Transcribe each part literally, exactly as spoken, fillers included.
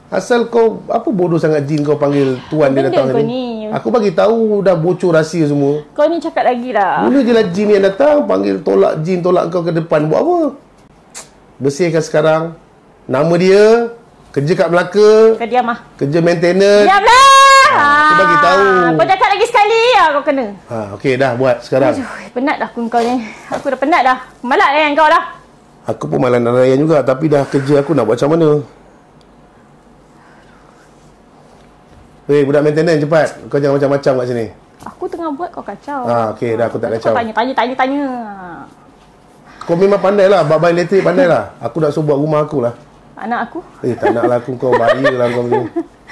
Asal kau apa bodoh sangat jin kau panggil tuan dia datang ni. ni. Aku bagi tahu dah bocor rahsia semua. Kau ni cakap lagi lah. Mula je lah jin yang datang panggil tolak jin tolak kau ke depan buat apa? Bersihkan sekarang. Nama dia kerja kat Melaka. Kau diam ah. Kerja maintenance. Diamlah. Ha, aku bagi tahu. Kau cakap lagi sekali ya kau kena. Ha, okey dah buat sekarang. Aduh, penat dah aku kau ni. Aku dah penat dah. Malas layan kau dah. Aku pun malas nak layan juga tapi dah kerja aku nak buat macam mana? Weh, budak maintenance cepat. Kau jangan macam-macam kat sini. Aku tengah buat kau kacau. Ha, okey dah aku tak kacau. Kau tanya tanya tanya tanya. Kau memang pandai lah, bab elektrik pandai lah. Aku nak suruh buat rumah aku lah. Anak aku? Eh, tak nak lah aku, kau bahaya lah kau ni.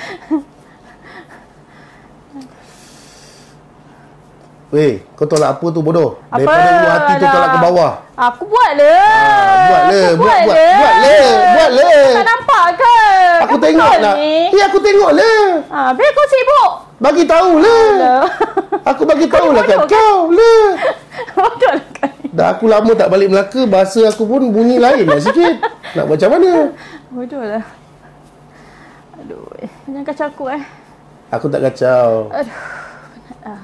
Weh, kau tolak apa tu bodoh? Apa? Daripada ulu hati tu tolak ke bawah. Aku buat le. Ha, buat le, buat, buat, le. buat le, buat le. Tak nampak ke? Aku tengok lah. Ya, aku tengok le. Ha, biar kau sibuk. Bagi tahu le. Aku bagi tahu lah kat kau le. Bodoh lah kau. Dah aku lama tak balik Melaka, bahasa aku pun bunyi lain lah sikit. Nak buat macam mana? Bodoh lah. Aduh, jangan kacau aku eh. Aku tak kacau. Aduh, penat lah.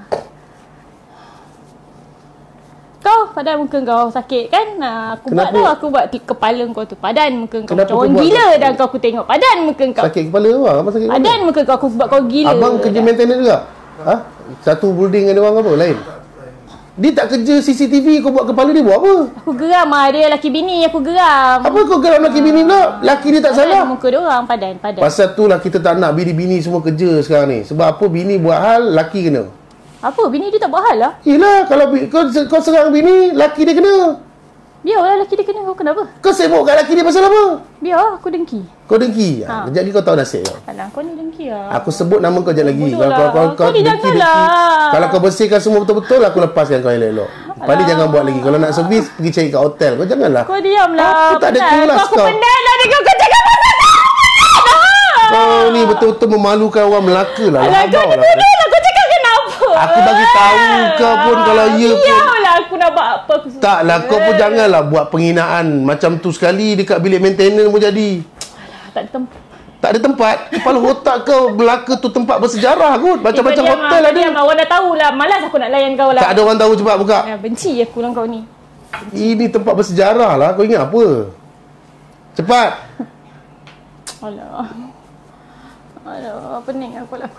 Kau, padan muka kau sakit kan? Nah, aku Kenapa? buat tu, aku buat kepala kau tu. Padan muka kau. Kenapa Macam orang buat gila kau? dah kau aku tengok. Padan muka kau. Sakit kepala orang? Apa sakit kepala? Padan muka kau, aku buat kau gila. Abang kerja dah. maintenance juga? Ha? Satu building dengan orang apa? Lain? Dia tak kerja C C T V, kau buat kepala dia buat apa? Aku geram lah, dia laki bini, aku geram. Apa kau geram laki bini pula? Laki dia tak Padan salah. muka dia orang, padan, padan. Pasal tu lah kita tak nak bini-bini semua kerja sekarang ni. Sebab apa bini buat hal, laki kena. Apa? Bini dia tak buat hal lah. Yelah, kalau bi- kau, kau serang bini, laki dia kena. Biarlah laki dia kena, kau kenapa? Kau sibuk kat laki dia pasal apa? Biar aku dengki. Kau dengki? Ha. Ha. Kejap lagi kau tahu nasib kau. Alah, kau ni dengki lah. Aku sebut nama kau je lagi. Bodoh Kalau lah. kau, kau, kau Kau ni dengki, janganlah. dengki. Kalau kau bersihkan semua betul-betul, aku lepaskan kau elok-elok. Paling jangan buat lagi. Kalau nak servis, pergi cari kat hotel. Kau janganlah. Kau diam lah. Aku tak ada Penat. kelas Aku kau. penat lah dengan kau cakap pasal kau. Kau ni betul-betul memalukan orang Melaka lah. Alah, kau ni bodoh lah. Kau cakap kenapa? Aku bagi tahu kau pun kalau ya pun. Biarlah aku nak buat apa. Aku Taklah, kau pun janganlah buat penghinaan. Macam tu sekali dekat bilik maintenance pun jadi. Alah, tak ada tempat. Tak ada tempat. Kepala otak kau Melaka tu tempat bersejarah kot. Macam-macam Kau hotel diam lah, ada. diam lah. Orang dah tahulah. Malas aku nak layan kau lah. Tak ada orang tahu, cepat buka. Ya, benci aku dengan kau ni. Ini tempat bersejarah lah. Kau ingat apa? Cepat. Alah. Alah, pening aku lah.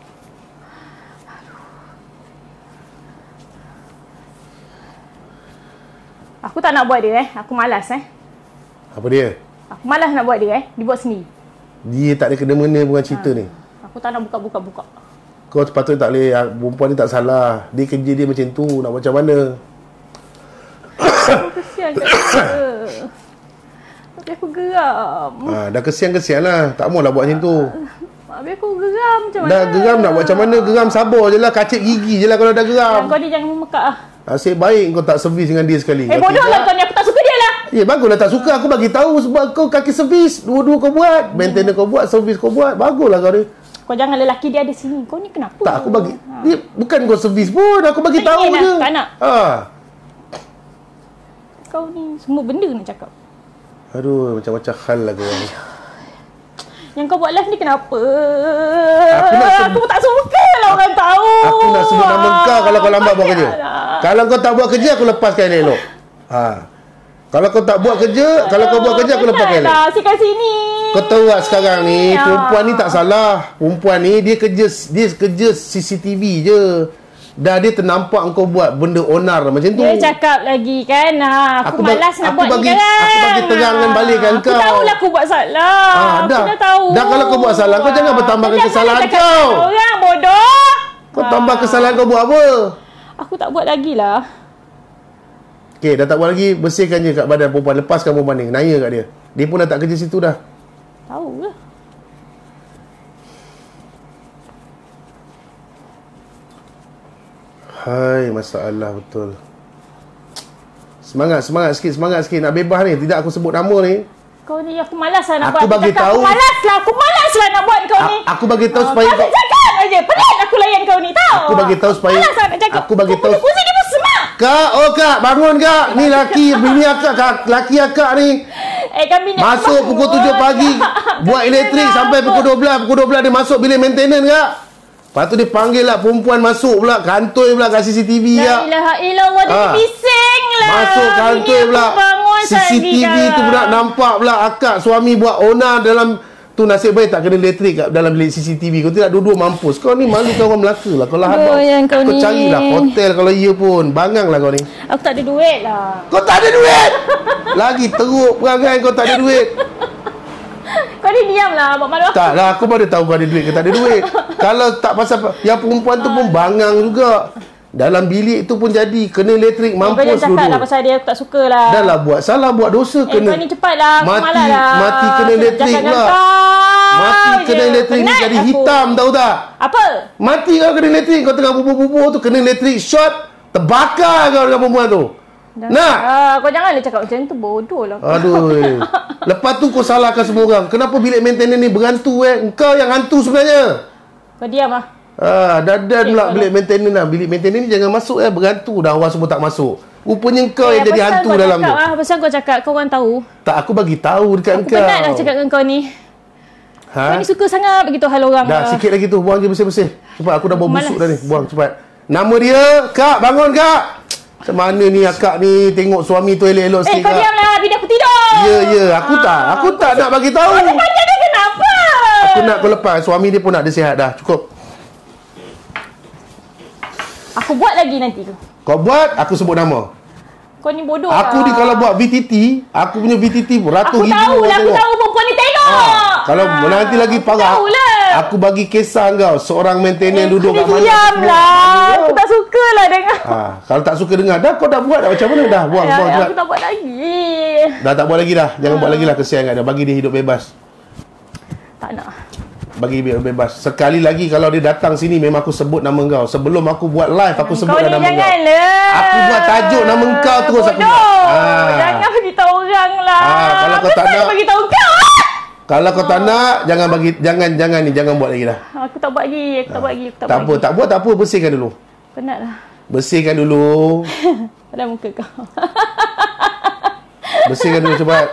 Aku tak nak buat dia eh. Aku malas eh. Apa dia? Aku malas nak buat dia eh. Dia buat sendiri. Dia tak ada kena-mena dengan cerita ha. ni. Aku tak nak buka-buka-buka. Kau sepatutnya tak boleh. Perempuan ni tak salah. Dia kerja dia macam tu. Nak macam mana? Aku kesian kat dia. Tapi aku geram. Ha, dah kesian-kesian lah. Tak maulah buat macam tu. Habis aku geram macam mana? Dah geram nak buat macam mana? Geram sabar je lah. Kacip gigi je lah kalau dah geram. Kau ni jangan memekak lah. Asyik baik kau tak servis dengan dia sekali. Eh, bodoh lah kau ni. Aku tak suka dia lah. Ya, baguslah tak suka. Aku bagi tahu sebab kau kaki servis. Dua-dua kau buat. Maintenance kau buat. Servis kau buat. Baguslah kau ni. Kau jangan lelaki dia ada sini. Kau ni kenapa? Tak, aku bagi. Ha. Dia, bukan kau servis pun. Aku bagi Tak tahu ingin je. lah, tak nak. Ha. Kau ni semua benda nak cakap. Aduh, macam-macam hal lah kau ni. Yang kau buat live ni kenapa? Aku nak sebut- Aku tak suka lah orang tahu. Aku nak sebut nama kau kalau kau lambat buat kerja. Lah. Kalau kau tak buat kerja, aku lepaskan elok. Ha. Kalau kau tak buat kerja, kalau kau buat kerja, aku lepaskan elok. Lah, si kat sini. Kau tahu tak sekarang ni, Ya. perempuan ni tak salah. Perempuan ni, dia kerja dia kerja C C T V je. Dah dia ternampak kau buat benda onar macam tu. Dia cakap lagi kan, ha, aku, Aku bag- malas nak aku buat bagi- ni kan. aku bagi terangkan balik kan kau. Aku tahulah aku buat salah. Ah, dah. Aku dah tahu. Dah kalau kau buat salah, kau jangan bertambahkan Jangan kesalahan cakap kau. dengan orang bodoh. Kau Ah. tambah kesalahan kau buat apa? Aku tak buat lagi lah. Okey, dah tak buat lagi, bersihkan je kat badan perempuan. Lepaskan perempuan ni. Naya kat dia. Dia pun dah tak kerja situ dah. Tahu lah. Hai, masalah betul. Semangat, semangat sikit, semangat sikit. Nak bebas ni. Tidak aku sebut nama ni. Kau ni aku malas lah nak Aku buat. bagi Cakap, tahu- Aku malas lah. Aku malas lah nak buat kau A- ni. aku bagi tahu Ah, supaya kau kau- cakap aja. Penat aku layan kau ni tahu. Aku bagi tahu supaya- Malas lah nak cakap. aku bagi Kau tahu- punya pusing dia pun semak. Kak, oh kak, bangun kak. Ni laki, bini akak, kak, laki akak ni. Eh, kami nak Masuk pukul tujuh pagi, buat elektrik sampai pukul dua belas. Pukul dua belas dia masuk bilik maintenance kak. Lepas tu dia panggil lah perempuan masuk pula, kantoi pula kat C C T V La kak. ilaha illallah, dia Ah. bising lah. Masuk kantoi pula, C C T V tu pula nampak pula akak suami buat onar dalam tu. Nasib baik tak kena elektrik kat dalam bilik C C T V. Kau tidak dua-dua mampus. Kau ni malu kau orang Melaka lah. Kau lah Aduh, habang. yang kau Kau ni. carilah hotel kalau iya pun. Bangang lah kau ni. Aku tak ada duit lah. Kau tak ada duit. Lagi teruk perangai kau tak ada duit. Kau ni diam lah, buat malu aku. Tak lah, aku baru tahu kau ada duit ke tak ada duit. Kalau tak pasal, yang perempuan tu pun bangang juga. Dalam bilik tu pun jadi, kena elektrik, Kau mampus jangan cakap lah dulu. pasal dia, aku tak suka lah. Dah lah buat salah, buat dosa, Eh, kena. kau ni cepat lah, aku Mati, malas lah. mati kena elektrik Jangan pula. kau Mati kena je. elektrik ni Penat jadi aku. hitam, tahu tak? Apa? Mati kau kena elektrik, kau tengah bubur-bubur tu, kena elektrik, shot, terbakar kau dengan perempuan tu. Dah. Nak? Ah, kau janganlah cakap macam tu, bodoh lah. Aduh. Lepas tu kau salahkan semua orang. Kenapa bilik maintenance ni berhantu eh? Engkau yang hantu sebenarnya. Kau diam lah. Ah, dadan Eh, pula kau bilik maintenance lah. Bilik maintenance ni jangan masuk eh, berhantu. Dah orang semua tak masuk. Rupanya kau Eh, yang jadi pasal hantu kau dalam cakap, tu. Ah, pasal kau cakap, kau orang tahu. Tak, aku bagi tahu dekat Aku engkau. penat dah cakap dengan kau ni. Ha? Kau ni suka sangat begitu hal orang. Dah, lah. sikit lagi tu. Buang je bersih-bersih. Cepat, aku dah bau Malas. busuk dah ni. Buang, cepat. Nama dia, Kak. Bangun, Kak. Macam mana ni akak ni tengok suami tu elok-elok Eh, sikit, kau Kak. diam lah, bidak aku tidur. Ya, ya. Aku tak. Aku tak nak bagi tahu. Kau tanya dia kenapa? Aku nak kau lepas. Suami dia pun nak dia sihat dah. Cukup. Aku buat lagi nanti tu. Kau buat, aku sebut nama. Kau ni bodoh Aku lah. ni kalau buat V T T, aku punya V T T ratus Aku ribu tahu orang lah, aku tengok. tahu perempuan ni tengok. Ha, kalau Ah, nanti lagi aku parah, tahulah. aku bagi kisah kau. Seorang maintenance Eh, duduk kau kat ni mana. diam semua. lah. Aku tak suka lah dengar. Ha, kalau tak suka dengar, dah kau dah buat dah macam mana dah? Buang, Ya, buang ya, cepat. aku tak buat lagi. Dah tak buat lagi dah. Jangan buat lagi lah, kesian kat dia. Bagi dia hidup bebas. Tak nak. Bagi dia bebas. Sekali lagi kalau dia datang sini memang aku sebut nama kau. Sebelum aku buat live aku sebut Kau ni nama kau. janganlah. Aku buat tajuk nama kau terus aku buat. Bodoh. Ah. Jangan beritahu orang lah. Ah, kalau kau tak Kenapa nak- beritahu kau? Kalau kau tak nak, jangan bagi jangan jangan ni jangan buat lagi dah. Aku tak buat lagi. Aku tak buat lagi. Aku tak, Tak buat apa, lagi. tak buat tak apa, bersihkan dulu. Penat lah. Bersihkan dulu. Pada muka kau. Bersihkan dulu cepat.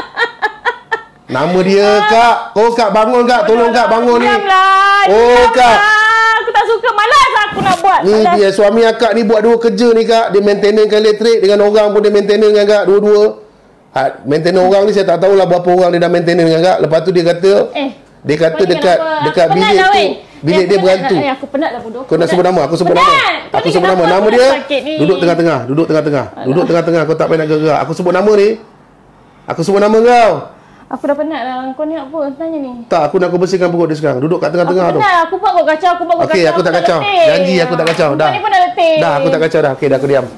Nama dia Kak. Oh Kak bangun Kak, tolong Kak bangun ni. Diamlah. Oh, diamlah. Kak. Aku tak suka. Malas aku nak buat. Ni Malas. dia suami akak ni buat dua kerja ni Kak. Dia maintenance kan elektrik dengan orang pun dia maintenance dengan Kak dua-dua. Ha, maintenance orang ni saya tak tahulah berapa orang dia dah maintenance dengan Kak. Lepas tu dia kata Eh. dia kata kau ni dekat kenapa? dekat Aku penat bilik lah, tu weh. bilik Eh, dia aku berhantu. penat. Eh, aku penat lah bodoh. Kau nak sebut nama, aku sebut Penat. nama. Kau Aku ni sebut nama. kenapa Nama aku dia sakit ni? duduk tengah-tengah, duduk tengah-tengah. Duduk tengah-tengah, kau tak payah nak gerak. Aku sebut nama ni. Aku sebut nama kau. Aku dah penat lah. Kau ni apa? Tanya ni. Tak, aku nak kau bersihkan perut dia sekarang. Duduk kat tengah-tengah tu. Aku penat. Aku buat kau kacau. Aku buat kau Okey, kacau. aku tak dah kacau. letih. Janji aku tak kacau. Kau Dah. ni pun dah letih. Dah, aku tak kacau dah. Okey, dah aku diam.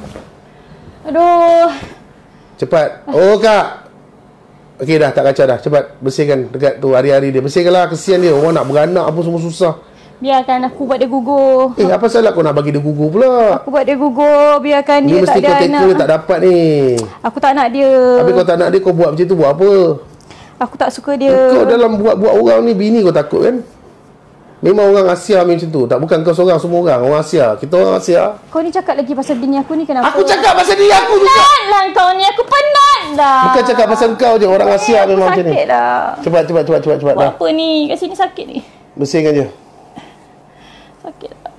Aduh. Cepat. Oh, Kak. Okey, dah tak kacau dah. Cepat bersihkan dekat tu hari-hari dia. Bersihkanlah, kesian dia. Orang nak beranak apa semua susah. Biarkan aku buat dia gugur. Eh, apa salah kau nak bagi dia gugur pula? Aku buat dia gugur. Biarkan Ni dia mesti tak kau ada tackle anak. dia tak dapat ni. Aku tak nak dia. Habis kau tak nak dia, kau buat macam tu buat apa? Aku tak suka dia. Kau dalam buat-buat orang ni, bini kau takut kan? Memang orang Asia macam tu. Tak, bukan kau seorang, semua orang. Orang Asia. Kita orang Asia. Kau ni cakap lagi pasal bini aku ni kenapa? Aku cakap pasal diri aku juga. Penat lah kau ni. Aku penat dah. Bukan cakap pasal kau je. Orang Asia Aku memang macam ni. sakit dah. Cepat, cepat, cepat, cepat, cepat. Buat Dah. apa ni? Kat sini sakit ni. Bersihkan je. Sakit dah.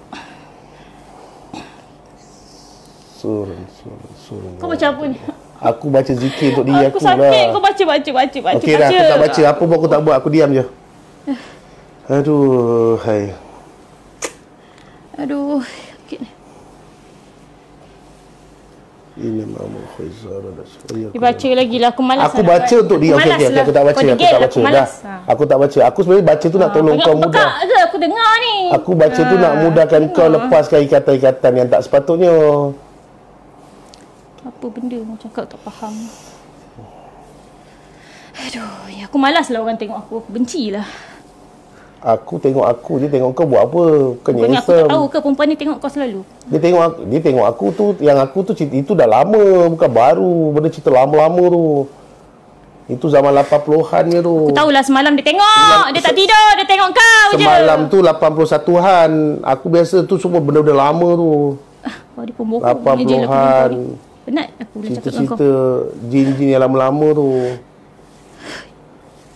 Surun, surun, surun. Kau baca apa ni? Aku baca zikir untuk diri Aku aku, sakit. lah. Kau baca, baca, baca, baca. Okey dah, aku tak baca. Apa pun aku tak buat. Aku diam je. Aduh, hai. Aduh. Sakit ni. Ini Mahmud Faizal ada saya. Dia baca lagi lah. Aku malas. Aku nak baca buat. untuk dia. Aku Okey, malas okey, lah. aku tak baca. Kau Aku degil, tak baca. Aku Dah. malas. Ha. Aku tak baca. Aku sebenarnya baca tu nak tolong Banyak kau aku mudah. pekak je. Aku dengar ni. Aku baca tu nak mudahkan kau lepaskan ikatan-ikatan yang tak sepatutnya. Apa benda macam kau tak faham. Aduh, ya aku malas lah orang tengok aku. Aku benci lah. Aku tengok aku, dia tengok kau buat apa? Bukannya Bukannya aku tak handsome. tahu ke perempuan ni tengok kau selalu. Dia tengok aku, dia tengok aku tu, yang aku tu cerita itu dah lama, bukan baru. Benda cerita lama-lama tu. Itu zaman lapan puluhan-nya tu. Aku tahulah semalam dia tengok. Dia tak tidur. Dia tengok kau je. Semalam tu lapan puluh satuan. Aku biasa tu semua benda-benda lama tu. Oh, dia pembohong. lapan Dia je lah puluhan. pembohong ni. Penat aku boleh cakap dengan kau. Cerita-cerita jin-jin yang lama-lama tu.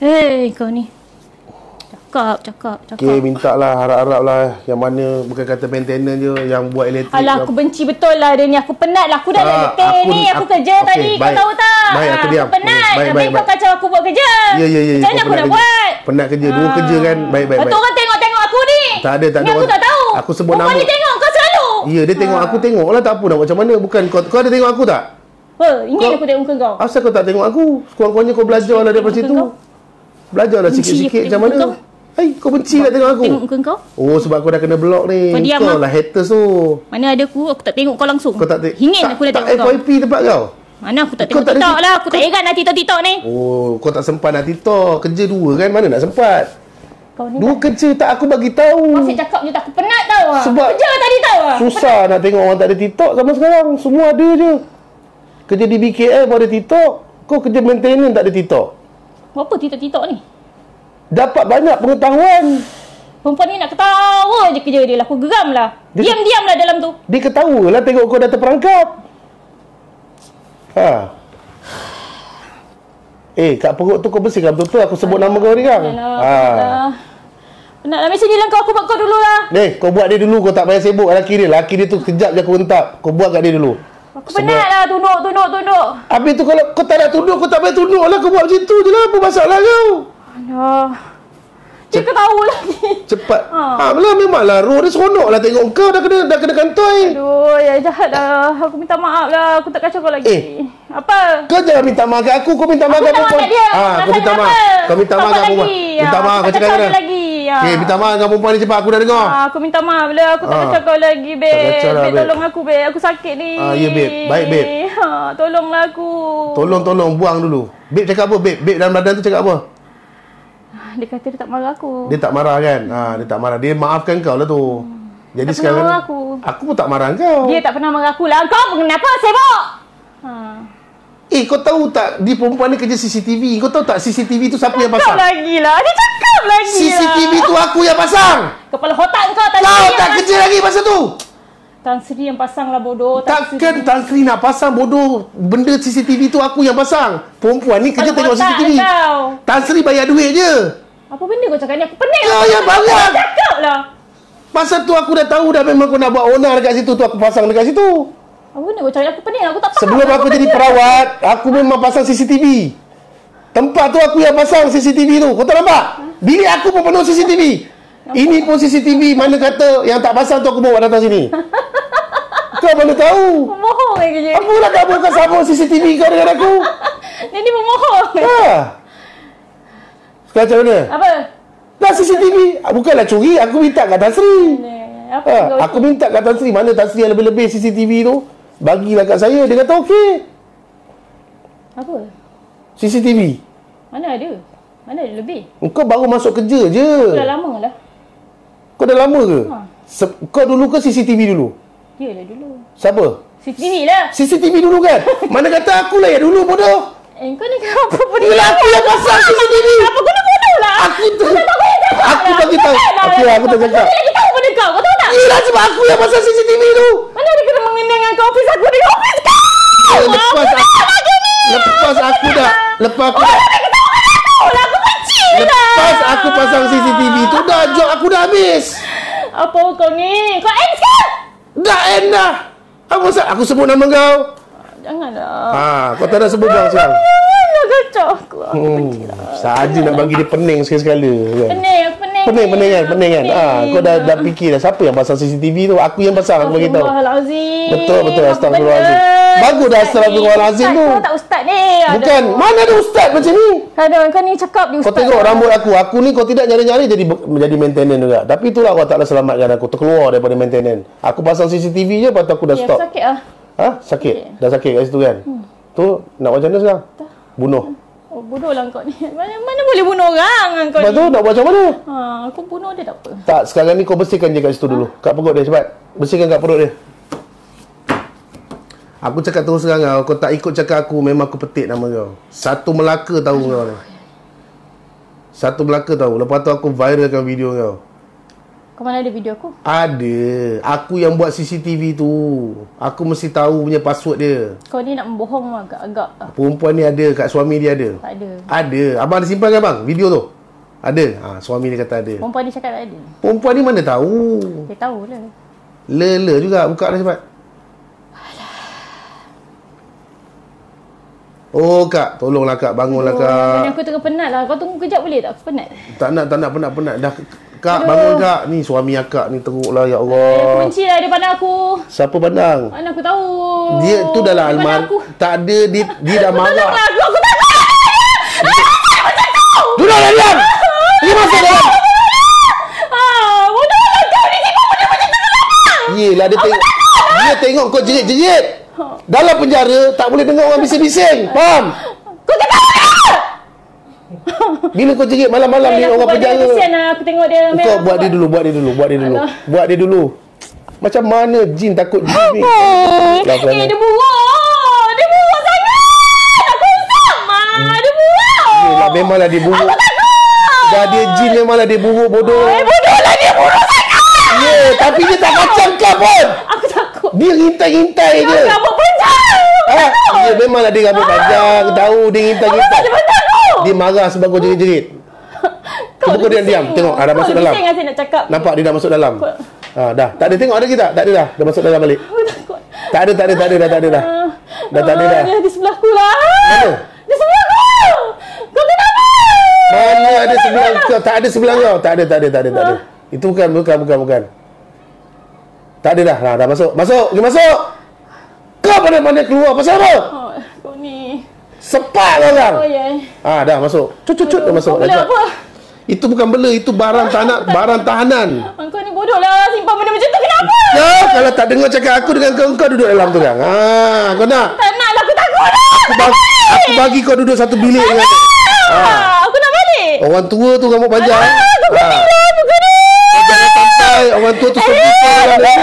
Hei, kau ni. Cakap, cakap, cakap. Okay, minta lah, harap-harap lah. Yang mana bukan kata maintenance je, yang buat elektrik. Alah, aku benci betul lah dia ni. Aku penat lah. Aku dah Ah, letih aku- ni. Aku, aku- kerja okey, tadi. baik. Kau tahu tak? Baik, aku Ah, diam. Aku penat. Baik, Habis baik, kau baik. kacau aku buat kerja. Ya, ya, ya. Macam mana kau aku nak penat buat? kerja. Penat kerja. Dua Ah. kerja kan. Baik, baik, Lepas tu baik. orang tengok-tengok aku ni. Tak ada, tak Ni ada. aku tak tahu. Aku sebut Perempuan nama. ni tengok kau selalu. Ya, dia tengok aku tengok lah. Tak apa nak buat macam mana. Bukan kau, kau ada tengok aku tak? Apa? Ingin Kau- aku tengok muka kau. Asal kau tak tengok aku? Sekurang-kurangnya kau belajar lah daripada Muka situ. kau. Belajarlah Benci sikit-sikit aku macam tengok mana. muka Hai, kau benci tak tengok aku? Tengok muka kau. Oh, sebab kau dah kena block ni. Kau diam Kau lah. lah haters tu. Mana ada aku, aku tak tengok kau langsung. Kau tak te- Ingin tak, aku dah tak tengok kau. F Y P tempat kau? Mana aku tak Kau tengok tak ada TikTok tik- lah. Aku tak heran nak TikTok-TikTok ni. Oh, kau tak sempat nak TikTok. Kerja dua kan, mana nak sempat? Kau ni Dua tak. kerja tak aku bagi tahu. Kau asyik cakap je tak. Aku penat tau. ah. Sebab- Kerja tadi tau. ah. Susah nak tengok orang tak ada TikTok zaman sekarang. Semua ada je. Kerja di B K L pun ada TikTok. Kau kerja maintenance tak ada TikTok. Apa TikTok-TikTok ni? Dapat banyak pengetahuan. Perempuan ni nak ketawa je kerja dia lah. Aku geram lah. Dia- Diam-diam lah dalam tu. Dia ketawa lah tengok kau dah terperangkap. Ha. Eh, kat perut tu kau bersihkan betul-betul. Aku sebut nama kau ni kan. Alah, Ha. penat. Penat lah. Mesti bilang kau. Aku buat kau dulu lah. Eh, kau buat dia dulu. Kau tak payah sibuk laki dia. Laki dia tu kejap je aku hentak. Kau buat kat dia dulu. Aku penat lah. Tunduk, tunduk, tunduk. Habis tu kalau kau tak nak tunduk, kau tak payah tunduk lah. Kau buat macam tu je lah. Apa masalah kau? Alah. Dia ketawa lagi. Cepat. Ha. Ha, ha memanglah. Roh dia seronok lah tengok kau dah kena dah kena kantoi. Aduh, ya jahat lah. Aku minta maaf lah. Aku tak kacau kau lagi. Eh. Apa? Kau jangan minta maaf kat aku. Kau minta maaf Aku kat minta maaf perempuan. kat dia. Ha, kau Pasal minta apa? maaf. Kau minta Kau maaf buat kat perempuan. lagi. Minta Ha, maaf. aku Kau tak cakap kacau dah. dia lagi. Ha. Okay, minta maaf dengan perempuan ni cepat. Aku dah dengar. Ah, aku minta maaf lah. Aku tak Ah. kacau kau lagi, babe. Tak kacau lah, Babe, babe. tolong aku, babe. Aku sakit ni. Ah, ya, babe. Baik, babe. Ha, tolonglah aku. Tolong, tolong. Buang dulu. Babe cakap apa? Babe, babe dalam badan tu cakap apa? Dia kata dia tak marah aku. Dia tak marah kan? Ha, dia tak marah. Dia maafkan kau lah tu. Jadi Tak sekarang pernah marah aku. aku pun tak marah kau. Dia tak pernah marah aku lah. Kau kenapa sibuk? Ha. Eh, kau tahu tak di perempuan ni kerja C C T V. Kau tahu tak C C T V tu siapa yang Cakap pasang? lagi lah. Dia cakap lagi C C T V lah. tu aku yang pasang. Kepala otak kau Tan Kau Sri tak yang kerja lagi masa tu. Tan Sri yang pasang lah bodoh. Tan Sri. Takkan Tan Sri nak pasang bodoh. Benda C C T V tu aku yang pasang. Perempuan ni kerja Kepala tengok C C T V. otak kau. Tan Sri bayar duit je. Apa benda kau cakap ni? Aku pening. Kau lah. yang banyak. Kau cakap lah. Masa tu aku dah tahu dah memang kau nak buat owner dekat situ tu aku pasang dekat situ. Apa benda kau cakap? Aku pening. Aku tak faham. Sebelum aku jadi kerja. perawat, aku memang pasang C C T V. Tempat tu aku yang pasang C C T V tu. Kau tak nampak? Bilik aku pun penuh C C T V. Ini pun C C T V. Mana kata yang tak pasang tu aku bawa datang sini. Kau mana tahu? Pemohong lagi je. Apa nak kamu kau sama C C T V kau dengan aku? Dia ni pemohong. Ha. Sekarang macam mana? Apa? Dah C C T V. Bukanlah curi. Aku minta kat Tan Sri. Ni, Apa Ha. kau? Aku minta kat Tan Sri. Mana Tan Sri yang lebih-lebih C C T V tu. Bagilah kat saya. Dia kata okey. Apa? C C T V. Mana ada? Mana ada lebih? Kau baru masuk kerja je. Aku dah lama lah. Kau dah lama ke? Ha. Se- kau dulu ke C C T V dulu? Dia lah dulu. Siapa? C C T V lah. C C T V dulu kan? Mana kata aku lah yang dulu bodoh? Eh, kau ni kenapa bodoh? Yelah aku yang pasang C C T V. Kenapa kau ni bodoh lah? Aku tu. Kau Aku lah. bagi tahu. Kau lah. Okey aku tak cakap. Aku lagi tahu pada kau. Kau tahu tak? Yelah sebab aku yang pasang C C T V tu. Mana ada kena mengenai dengan kau ofis aku di ofis kau? Eh, Lepas aku. Lepas aku dah. Lepas aku dah. Kau lah, aku benci lah. Lepas aku pasang C C T V tu dah job aku dah habis. Apa kau ni? Kau end sekarang? Dah end dah. Aku aku sebut nama kau. Janganlah. Ha, kau tak nak sebut bang sekarang. Jangan kacau aku. Aku benci Hmm, lah. saja nak bagi dia pening sekali-sekala kan. Pening, aku pening. Pening, pening kan, pening kan. Ah, ha, kau dah dah fikir dah siapa yang pasang C C T V tu? Aku yang pasang, aku bagi tahu. Astagfirullahalazim. Betul, betul. Apa Astagfirullahalazim. benda? Bagus dah Ustaz astagfirullahalazim ni. tu. Kau tak ustaz ni. Bukan, mana ada ustaz macam ni? Aduh, kau ni cakap di ustaz. Kau tengok rambut aku. Aku ni kau tidak nyari-nyari jadi menjadi maintenance juga. Tapi itulah Allah Taala selamatkan aku terkeluar daripada maintenance. Aku pasang C C T V je, lepas tu aku dah Ya, stop. sakit lah. Ha? Sakit. Dah sakit kat situ kan? Tu nak macam mana sekarang? Bunuh. Oh, bodoh lah kau ni. Mana, mana boleh bunuh orang kau Lepas ni. tu nak buat macam mana? Ha, aku bunuh dia tak apa. Tak, sekarang ni kau bersihkan je kat situ dulu. Kat perut dia cepat. Bersihkan kat perut dia. Aku cakap terus terang kau, kau tak ikut cakap aku, memang aku petik nama kau. Satu Melaka tahu kau ni. Satu Melaka tahu. Lepas tu aku viralkan video kau. Kau mana ada video aku? Ada. Aku yang buat C C T V tu. Aku mesti tahu punya password dia. Kau ni nak membohong agak-agak. Perempuan ni ada, kat suami dia ada. Tak ada. Ada. Abang ada simpan ke bang? Video tu? Ada. Ha, suami dia kata ada. Perempuan ni cakap tak ada. Perempuan ni mana tahu? Dia tahu lah. Le-le juga. Buka dah cepat. Oh kak, tolonglah kak, bangunlah kak. Ni aku tengah penat lah. Kau tunggu kejap boleh tak? Aku penat. Tak nak, tak nak, penat-penat. Dah, kak, bangun kak. Ni suami akak ni teruklah, ya Allah. Kunci lah dia pandang aku. Siapa pandang? Mana aku tahu. Dia tu dalam almar. Tak ada, dia, dia dah marah. Tolonglah aku, aku takut. Duduklah diam. Pergi masuk dalam. Ah, bodohlah kau ni. Kau boleh macam tu kenapa? Yelah, dia tengok. Dia tengok kau jerit-jerit. Dalam penjara, tak boleh dengar orang bising-bising. Faham? Kau cakap apa? Bila kau jerit malam-malam ni orang penjara. Kesian lah aku tengok dia. Kau buat dia dulu, buat dia dulu, buat dia dulu. Buat dia dulu. Macam mana jin takut jin ni? Eh, dia buruk. Dia buruk sangat. Aku sama. Dia buruk. Yelah, memanglah dia buruk. Dah dia jin memanglah dia buruk, bodoh. Eh, bodohlah dia buruk sangat. Ya, yeah, tapi dia tak kacang kau pun. Aku takut. Dia ngintai-ngintai je. Dia rambut panjang. Ah, ya, memanglah dia rambut panjang. Tahu dia ngintai-ngintai. Dia panjang tu. Dia marah sebab kau jerit-jerit. Cuba kau diam-diam. Tengok, ah, dah masuk dalam. Bising asyik nak cakap. Nampak dia dah masuk dalam. Ah, dah. Tak ada tengok ada kita? Tak ada dah. Dah masuk dalam balik. Aku takut. Tak ada, tak ada, tak ada dah, tak ada dah. Dah tak ada dah. Dia di sebelah aku lah. Mana? Di sebelah aku. Kau kenapa? Mana ada sebelah kau? Tak ada sebelah kau. Tak ada, tak ada, tak ada, tak ada. Itu bukan, bukan, bukan, bukan. Tak ada dah. Nah, dah masuk. Masuk. Pergi masuk. Kau pandai-pandai keluar. Pasal apa? Oh, kau ni. Sepak kau orang. Oh, ya. Ah, dah masuk. Cut-cut dah masuk. Kau Dah bela cepat. apa? Itu bukan bela, itu barang tahanan, barang tahanan. Kau ni bodoh lah. Simpan benda macam tu kenapa? Ya, kalau tak dengar cakap aku dengan kau, kau duduk dalam tu kan. Ha, kau nak? Tak nak lah. Aku takut lah. Aku bagi, aku bagi kau duduk satu bilik dengan aku. Ah, aku nak balik. Orang tua tu rambut panjang. Aku penting lah. Bukan ni. Kau jangan sampai orang tua tu sedih kau dalam ni.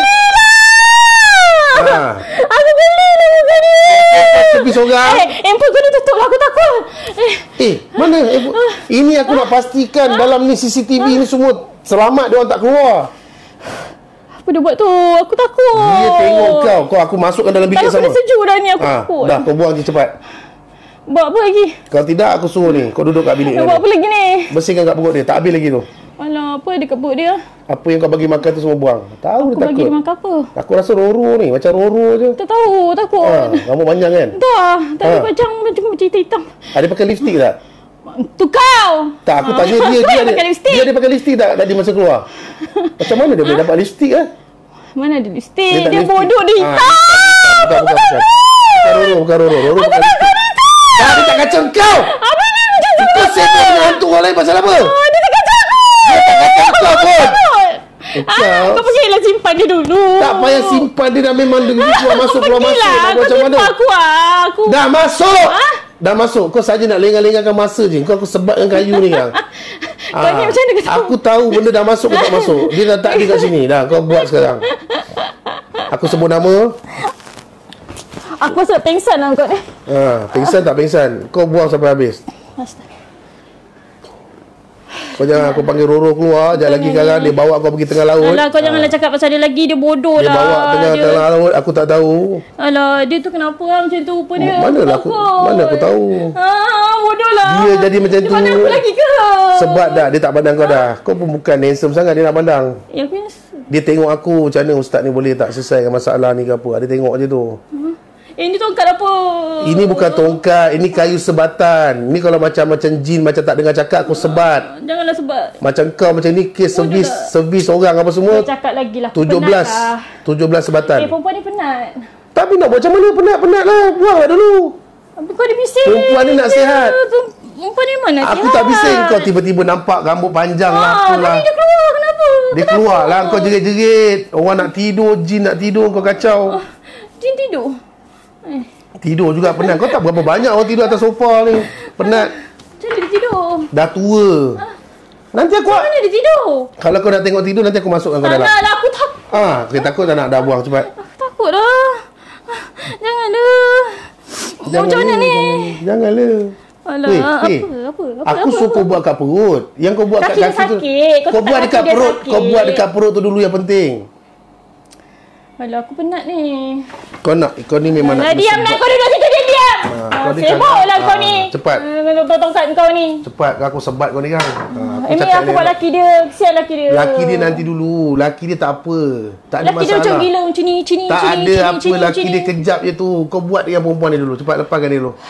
Ha. Aku beli lah. Bukan ni. Tepi seorang. Eh, handphone kau ni tutup lah. Aku takut. Eh, Eh, mana? Eh, ini aku nak pastikan dalam ni C C T V ni semua selamat, dia orang tak keluar. apa dia buat tu? Aku takut. Dia tengok kau. Kau aku masukkan dalam bilik Kalau sama. aku dah sejuk dah ni. Aku Ha, takut. dah kau buang je cepat. Buat apa lagi? Kalau tidak aku suruh ni, kau duduk kat bilik Nak ni. buat apa lagi ni? Bersihkan kat perut dia. Tak habis lagi tu. Alah, apa dekat perut dia? Apa yang kau bagi makan tu semua buang. Tahu Aku dia bagi takut. dia makan apa? Aku rasa Roro ni macam Roro je. Tak tahu, takut. Ha, rambut panjang kan? Dah, tadi Ha. macam macam macam hitam. Ada pakai lipstick tak? Tu kau. Tak, aku Ha. tanya dia, dia Dia ada, pakai lipstick. dia ada pakai lipstick tak tadi masa keluar? Macam mana dia boleh dapat lipstick eh? Mana ada lipstick? tak Dia lipstick. bodoh dia Ha, hitam. Bukan, bukan, bukan. Bukan Roro, bukan Roro. Roro pakai lipstick. Tak, dia tak kacau kau. Apa ni macam tu? Kau sibuk dengan hantu orang lain pasal apa? Oh, dia tak kacau aku. Dia tak kacau kau pun. Ah, Kau- kau pergilah simpan dia dulu. Tak payah simpan, dia dah memang dia keluar masuk, keluar masuk. Pergilah, Nak kau macam mana? simpan aku ah. Aku. Dah masuk. Ha? Dah masuk. Kau saja nak lengah-lengahkan masa je. Kau aku sebatkan kayu ni kan. Kau ni macam mana kau tahu? Aku tahu benda dah masuk ke tak masuk. Dia dah tak ada kat sini. Dah kau buat sekarang. Aku sebut nama. Aku rasa pengsan lah kau ni. Ha, pingsan tak pingsan. Kau buang sampai habis. Astaga. Kau jangan aku panggil Roro keluar. Sekejap lagi sekarang dia bawa kau pergi tengah laut. Alah, kau janganlah cakap pasal dia lagi. Dia bodoh Dia lah. bawa tengah dia... tengah laut. Aku tak tahu. Alah, dia tu kenapa lah macam tu rupa dia? Mana lah aku, takut. mana aku tahu. Ah, bodoh lah. Dia jadi macam dia tu. pandang aku lagi ke? Sebab dah dia tak pandang kau dah. Kau pun bukan handsome sangat dia nak pandang. Ya, aku ni... Dia tengok aku macam mana ustaz ni boleh tak selesaikan masalah ni ke apa. Dia tengok je tu. Eh, ini tongkat apa? Ini bukan tongkat, ini kayu sebatan. Ini kalau macam-macam jin macam tak dengar cakap aku sebat. Janganlah sebab. Macam kau macam ni kes servis servis orang apa semua. Kau cakap lagi lah. tujuh belas Penat lah. tujuh belas sebatan. Eh, perempuan ni penat. Tapi nak buat macam mana? Penat-penat lah. Buang lah dulu. Tapi kau ada bising. Perempuan ni nak Dia- sihat. Perempuan ni mana Aku sihat? tak bising kau tiba-tiba nampak rambut panjang lah Ah, apalah. tapi dia keluar. Kenapa? Dia keluar lah kau jerit-jerit. Orang nak tidur, jin nak tidur kau kacau. Jin tidur. Eh, Tidur juga penat. Kau tak berapa banyak orang tidur atas sofa ni. Penat. macam mana dia tidur? Dah tua. Nanti aku Macam mana dia tidur? kalau kau nak tengok tidur nanti aku masukkan kau Tak dalam. nak lah, aku takut. Ah, okay, takut tak nak dah buang cepat. Aku takut dah. Jangan dah. Oh, macam mana ni? Janganlah. Alah, Weh, apa, weh. apa, apa, Aku apa, suruh kau buat kat perut. Yang kau buat kat Kaki dia kaki tu. sakit. Kau Kau tak buat kaki dekat dia perut. sakit. Kau buat dekat perut tu dulu yang penting. Alah, aku penat ni. Kau nak, kau ni memang Alah, nak kena diam nak sebat. kau duduk situ, dia diam. Ah, Ah, kau ni Sibuk kan- lah kau ah, ni. cepat. Ah, tongkat kau ni. Cepat aku sebat kau ni kan. Ha, Eh, ni aku buat laki dia. Kesian laki dia. Laki dia nanti dulu. Laki dia tak apa. Tak ada Laki dia masalah. macam gila macam ni, macam ni, Tak macam ni, ada macam ni, apa macam ni, laki macam dia ni. kejap je tu. Kau buat dengan perempuan dia dulu. Cepat lepaskan dia dulu.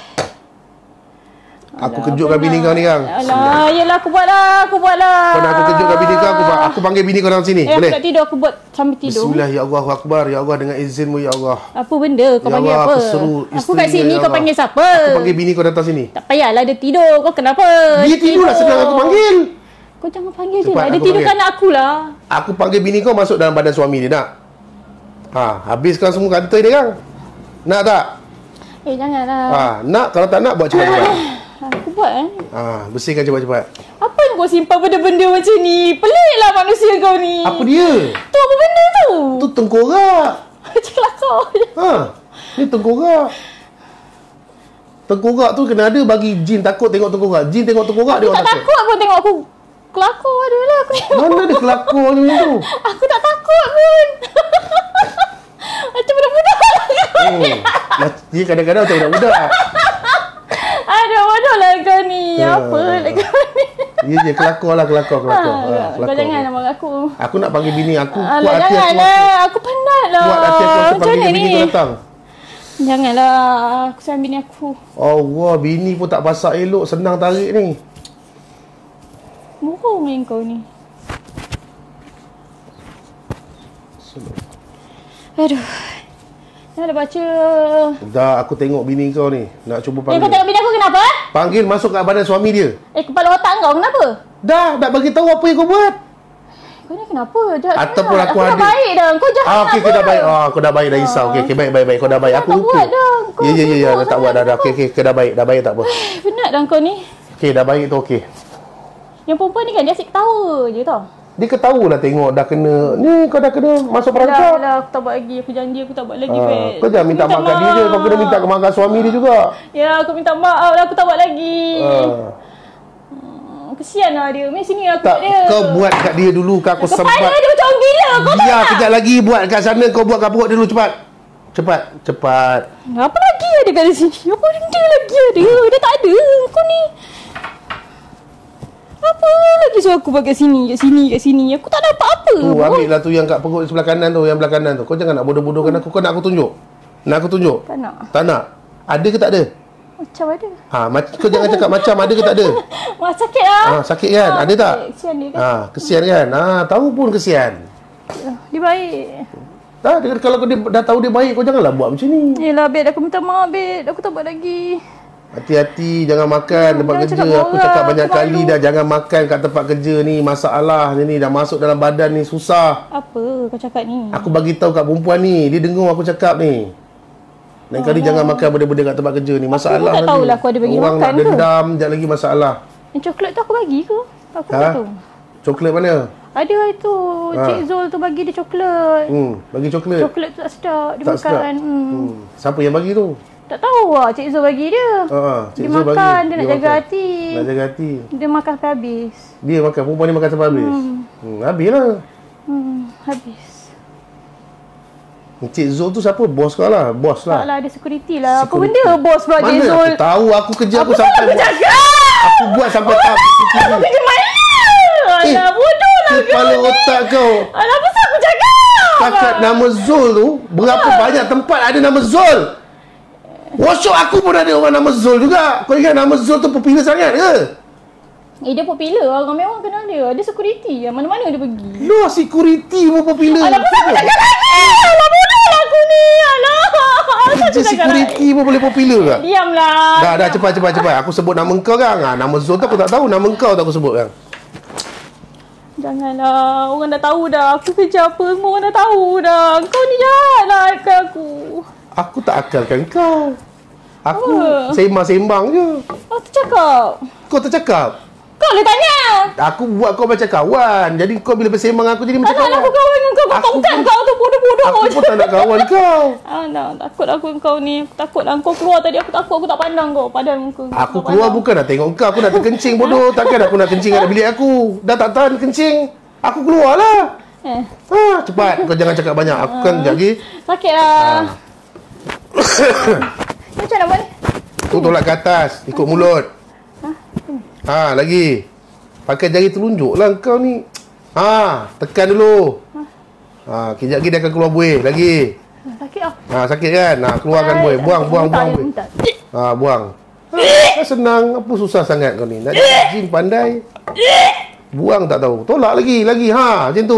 Aku Alah, kejutkan apa bini nak? kau ni kan. Alah, yelah aku buat lah, aku buat lah. Kau nak aku kejutkan bini kau, aku, aku panggil bini kau dalam sini. Eh, Boleh? aku nak tidur, aku buat sambil tidur. Bismillah, ya Allah, Akbar. Ya Allah, dengan izinmu, ya Allah. Apa benda? Kau Ya panggil Allah, apa? aku seru Aku isteri kat sini, dia, ya kau Allah. panggil siapa? Aku panggil bini kau datang sini. Tak payahlah dia tidur. Kau kenapa? Dia tidur lah, senang aku panggil. Kau jangan panggil dia Cepat, lah. Dia aku tidurkan panggil. anak aku lah. Aku panggil bini kau masuk dalam badan suami dia, nak? Ha, habiskan semua kantoi dia kan? Nak tak? Eh, janganlah. Ha, nak, kalau tak nak, buat cepat-cepat. Aku buat eh. Ha, bersihkan cepat-cepat. Apa yang kau simpan benda-benda macam ni? Peliklah manusia kau ni. Apa dia? Tu apa benda tu? Tu tengkorak. Macam kelakar je. Ha, ni tengkorak. Tengkorak tu kena ada bagi jin takut tengok tengkorak. Jin tengok tengkorak dia Aku orang tak takut. takut pun tengok aku. Kelakar ada lah aku tengok. Mana ada kelakar ni tu? Aku tak takut pun. Macam budak-budak lah kau. Hmm. Mac- Dia kadang-kadang macam budak-budak. Aduh, bodoh lah kau ni. Ya. Apa lah kau ni? Ya je kelakar lah kelakar kelakar. Ha, Ha, kau kelakar. jangan nama aku. Aku nak panggil bini aku. Alah, Kuat hati jangan aku. lah. Aku penat lah. Kuat hati aku aku Macam panggil mana bini ni? kau datang. Janganlah. Aku sayang bini aku. Allah, bini pun tak pasak elok, senang tarik ni. Murung ni kau ni. Aduh. Janganlah baca. Dah, aku tengok bini kau ni. Nak cuba Eh, kau panggil. tengok bini aku kenapa? Panggil masuk kat badan suami dia. Eh, kepala otak kau kenapa? Dah, nak bagi tahu apa yang kau buat. Kau ni kenapa? Jahat Ataupun sangat. aku aku dah ada- baik dah. Kau jahat Ah, okey, apa? kau dah baik. Ah, kau dah baik, dah risau. Okey, okey, baik, baik, baik. Kau dah baik. Kau Aku tak lupa. buat dah. Kau Ya, ya, ya, ya. sibuk Dah tak buat dah, dah. sangat. Okey, okey, kau dah baik. Dah baik, tak apa. Eh, penat dah kau ni. Okey, dah baik tu okey. Yang perempuan ni kan dia asyik ketawa je tau. Dia ketawa lah tengok dah kena. Ni kau dah kena masuk Dah perangkap. lah, aku tak buat lagi. Aku janji aku tak buat lagi. Ah, Fet. kau jangan minta maaf kat dia je. Kau kena minta maaf kat suami dia juga. Ya, aku minta maaf lah. Aku tak buat lagi. Ah. Hmm, Kesian lah dia. Mari sini aku Tak, kat dia. kau buat kat dia dulu. Kau aku Kepala sempat. dia macam orang gila. Kau tahu Ya, tak? kejap lagi buat kat sana. Kau buat kat perut dia dulu cepat. Cepat, cepat. Apa lagi ada kat sini? Apa benda lagi ada? Dah tak ada. Kau ni. Apa lagi suruh aku buat kat sini, kat sini, kat sini. Aku tak dapat apa. Tu, ambil lah tu yang kat perut sebelah kanan tu. Yang belah kanan tu. Kau jangan nak bodoh-bodohkan aku. Kau nak aku tunjuk? Nak aku tunjuk? Tak nak. Tak nak? Ada ke tak ada? Macam ada. Ha, mac- kau jangan cakap macam ada ke tak ada? Wah, sakit lah. Ha, sakit kan? Ah, Ada tak? sakit. Kesian dia kan. Ha, kesian kan? Ha, tahu pun kesian. Dia baik. Dah, dia, kalau kau dia, dah tahu dia baik, kau janganlah buat macam ni. Yelah, Bed. Aku minta maaf, Bed. Aku tak buat lagi. Hati-hati, jangan makan tempat jangan kerja. cakap Aku marah, cakap banyak aku kali malu. dah, jangan makan kat tempat kerja ni. Masalah ni dah masuk dalam badan ni, susah. Apa kau cakap ni? Aku bagi tahu kat perempuan ni, dia dengar aku cakap ni. Lain kali jangan makan benda-benda kat tempat kerja ni. Masalah pun tak nanti. tahulah aku ada bagi Orang makan nak ke. dendam, sekejap lagi masalah. Yang coklat tu aku bagi ke? Aku Ha? tak tahu. Coklat mana? Ada itu. Ha. Cik Zul tu bagi dia coklat. Hmm, bagi coklat. Coklat tu tak sedap. Dia Tak makan. sedap. Hmm. Hmm. Siapa yang bagi tu? Tak tahu lah Cik Zul bagi dia. Ha, Cik Dia Zul makan, bagi. dia nak jaga makan. hati. Nak jaga hati. Dia makan sampai habis. Dia makan, perempuan ni makan sampai habis. Hmm. Hmm, habis lah. Hmm, habis. Cik Zul tu siapa? Bos kau lah. Bos Tak lah. lah, dia security lah. Apa Security. benda bos pula Cik Mana Zul? aku tahu, aku kerja aku, Apa sampai salah aku buat. cakap? Aku buat sampai tahap C C T V. Macam mana? Eh, Alah, bodoh lah kau Kepala ni. otak kau. Alah, apa salah aku cakap? Takat nama Zul tu, berapa banyak tempat ada nama Zul? Workshop aku pun ada orang nama Zul juga. Kau ingat nama Zul tu popular sangat ke? Eh, dia popular. Orang memang kenal dia. Dia security. Yang mana-mana dia pergi. Lu security pun popular. Alah, apa salah aku cakap lagi? Alah, bodoh lah aku ni. Alah. Apa Kerja aku cakap security pun boleh popular ke? lagi? Diamlah. Dah, dah, cepat, cepat, cepat. Aku sebut nama kau kan. Ha, nama Zul tu aku tak tahu. Nama kau tu aku sebut kan. Janganlah. Orang dah tahu dah. Aku kerja apa semua orang dah tahu dah. Kau ni jahat lah ke aku. Aku tak akalkan kau. Aku Apa? sembang-sembang je. Aku cakap. Kau tercakap. Kau boleh tanya. Aku buat kau macam kawan. Jadi kau bila bersembang aku jadi macam kawan. Tak nak aku kawan dengan kau. Kau tongkat kau tu bodoh-bodoh. Aku pun tak nak kawan kau. Ah, tak, takut aku kau ni. Aku takut lah. Kau keluar tadi aku takut. Aku tak pandang kau. Padahal muka. Aku keluar pandang. Bukan nak tengok kau. Aku nak terkencing bodoh. Takkan aku nak kencing kat bilik aku. Dah tak tahan kencing. Aku keluar lah. Eh. Ah, cepat. Kau jangan cakap banyak. Aku kan sekejap lagi. Sakit lah. Macam nak buat ni? Tu tolak ke atas. Ikut mulut. Ha, lagi. Pakai jari telunjuk lah kau ni. Ha, tekan dulu. Ha, kejap lagi dia akan keluar buih. Lagi. Sakit lah. Ha, sakit kan? Ha, keluarkan buih. Buang, buang, buang buih. Ha, buang. Ha, senang. Apa susah sangat kau ni? Nak gym pandai. Buang tak tahu. Tolak lagi, lagi. Ha, macam tu.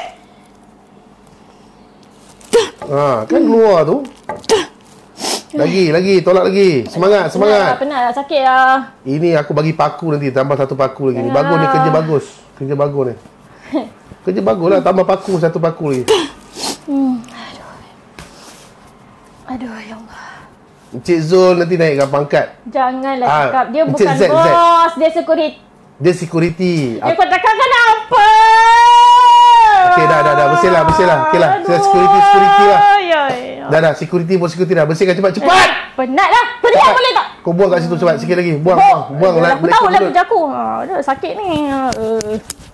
Ha, kan keluar tu. Lagi, lagi, tolak lagi. Semangat, semangat. Penat lah, penat lah, sakit lah. Ini aku bagi paku nanti, tambah satu paku lagi ni. Bagus ni, kerja bagus. Kerja bagus ni. Kerja bagus lah, tambah paku, satu paku lagi. Hmm. Aduh. Aduh, ya Allah. Encik Zul nanti naikkan pangkat. Janganlah ha, cakap. Dia Encik bukan Z, bos, dia security. Dia security. Dia kau cakap kenapa? Okey, dah, dah, dah. Bersih lah, bersih lah. Okey lah, security, security lah. Ya, ya. Dah, dah, security, bos security dah. Bersihkan cepat, cepat! Eh, penat lah. Teriak boleh tak? Kau buang kat situ cepat, sikit lagi. Buang, buang. Buang, buang. buang. Aku tahu lah kerja aku. Ha, dah sakit ni. Uh.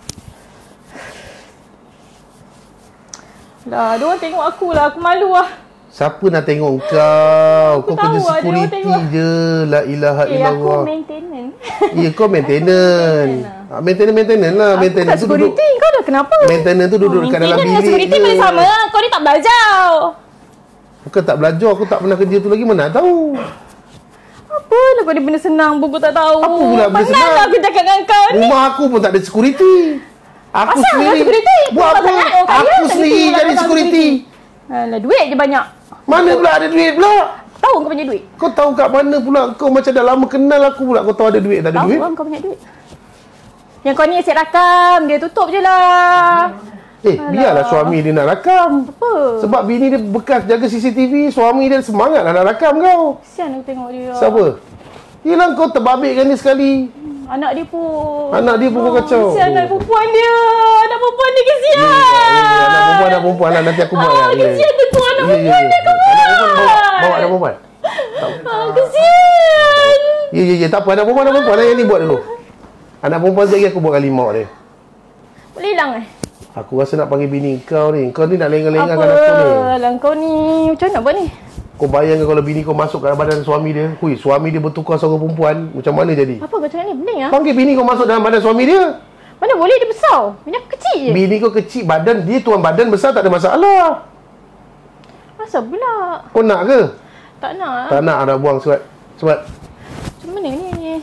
Dah, dia orang tengok aku lah. Aku malu lah. Siapa nak tengok kau? Aku Kau kerja tahu lah, security je. La ilaha eh, illallah. aku maintenance. Ya, kau maintenance. Ah, maintenance, maintenance lah. Aku Maintenance bukan tu duduk. security. Kau dah kenapa? Maintenance tu duduk dekat dalam bilik Maintenance dengan security pun sama. Kau ni tak belajar. Bukan tak belajar. Aku tak pernah kerja tu lagi. Mana tahu. Apa lah kau ni benda senang pun kau tak tahu. Apa pula benda senang? Penat lah aku cakap dengan kau ni. Rumah aku pun tak ada security. Aku Asal sendiri. security? Buat apa? Aku sendiri jadi security. Alah, duit je banyak. Mana pula ada duit pula? Tahu kau punya duit? Kau tahu kat mana pula? Kau macam dah lama kenal aku pula. Kau tahu ada duit tak ada Tahu duit? kan kau punya duit. Yang kau ni asyik rakam. Dia tutup je lah. Eh, Alah. biarlah suami dia nak rakam. Apa? Sebab bini dia bekas jaga C C T V. Suami dia semangat lah nak rakam kau. Kesian aku tengok dia. Siapa? Yelah kau terbabitkan dia sekali. Anak dia pun. Anak dia pun oh, kacau. Kesian anak perempuan dia. Anak perempuan dia kesian. Ya, ya, ya, ya. Anak perempuan, anak perempuan lah. Nanti aku buat. Ah, ya, ya. kesian tu tu anak Ya, ya, perempuan ya. dia kau buat. Anak perempuan bawa, bawa anak perempuan. Ah, kesian. Ya, ya, ya. Tak apa. Anak perempuan, anak perempuan lah yang ni buat dulu. Anak perempuan sekejap lagi aku buat kali mak dia. Boleh hilang eh? Aku rasa nak panggil bini kau ni. Kau ni nak lengah-lengahkan Apa? aku ni. Alah kau ni. Macam mana buat ni? Kau bayangkan kalau bini kau masuk kat badan suami dia. Hui, suami dia bertukar seorang perempuan. Macam mana jadi? Apa kau cakap ni? Pening lah. Panggil bini kau masuk dalam badan suami dia. Mana boleh dia besar? Bini aku kecil je. Bini kau kecil, badan dia tuan badan besar tak ada masalah. Asal pula? Kau nak ke? Tak nak. Tak nak, nak buang surat. Surat. Macam mana ni?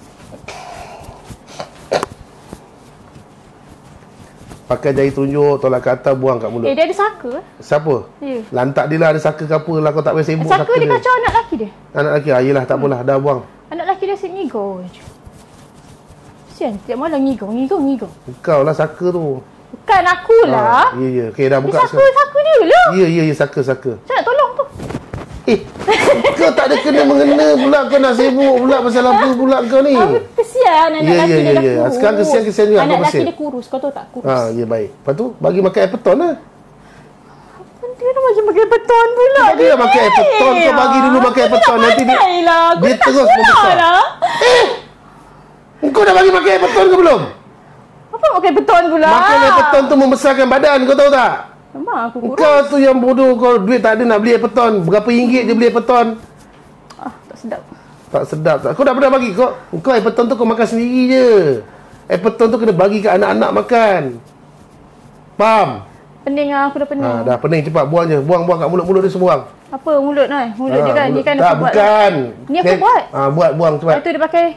Pakai jari telunjuk, tolak ke atas, buang kat mulut. Eh, dia ada saka? Siapa? Ya. Lantak dia lah, ada saka ke apa lah. Kau tak payah sibuk Saka dia kacau anak lelaki dia? Anak lelaki, ah, yelah, tak apalah, dah buang. Anak lelaki dia asyik ngigau je. Kesian, setiap malam ngigau, ngigau, ngigau. Kau lah saka tu. Bukan akulah. Ah, ya, ya. Okey, dah Dia buka saka, saka dia lah. Ya, ya, ya, saka, saka. Macam nak tolong tu? Eh, kau tak ada kena-mengena pula. Kau nak sibuk pula pasal apa pula kau ni? Aku kesian anak Ya, lelaki ya, dia ya, dah ya. kurus. Sekarang kesian-kesian juga Anak kau lelaki bersih. dia kurus, kau tahu tak? Kurus. Ha, ya baik. Lepas tu, bagi makan Everton lah. Dia dah bagi pakai beton pula. Dia dah makan Everton. Kau bagi dulu makan Everton. Nanti dia, lah. Aku dia tak terus sekolah membesar. lah. Eh! Kau dah bagi makan Everton ke belum? Apa pakai beton pula? Makan Everton tu membesarkan badan. Kau tahu tak? Memang aku kurus. Kau tu yang bodoh. Kau duit tak ada nak beli Everton. Berapa ringgit je beli Everton? Ah, tak sedap. Tak sedap tak? Kau dah pernah bagi? Kau, kau Everton tu kau makan sendiri je. Everton tu kena bagi ke anak-anak makan. Faham? Pening lah, aku dah pening. Ha, dah pening cepat buang je. Buang-buang kat mulut-mulut dia semua buang. Apa mulut ni? Mulut Ha, dia kan? Ni mulut- kan tak, aku buat. bukan. Ni aku Dia- buat. Ha, buat, buang cepat. Lepas tu dia pakai.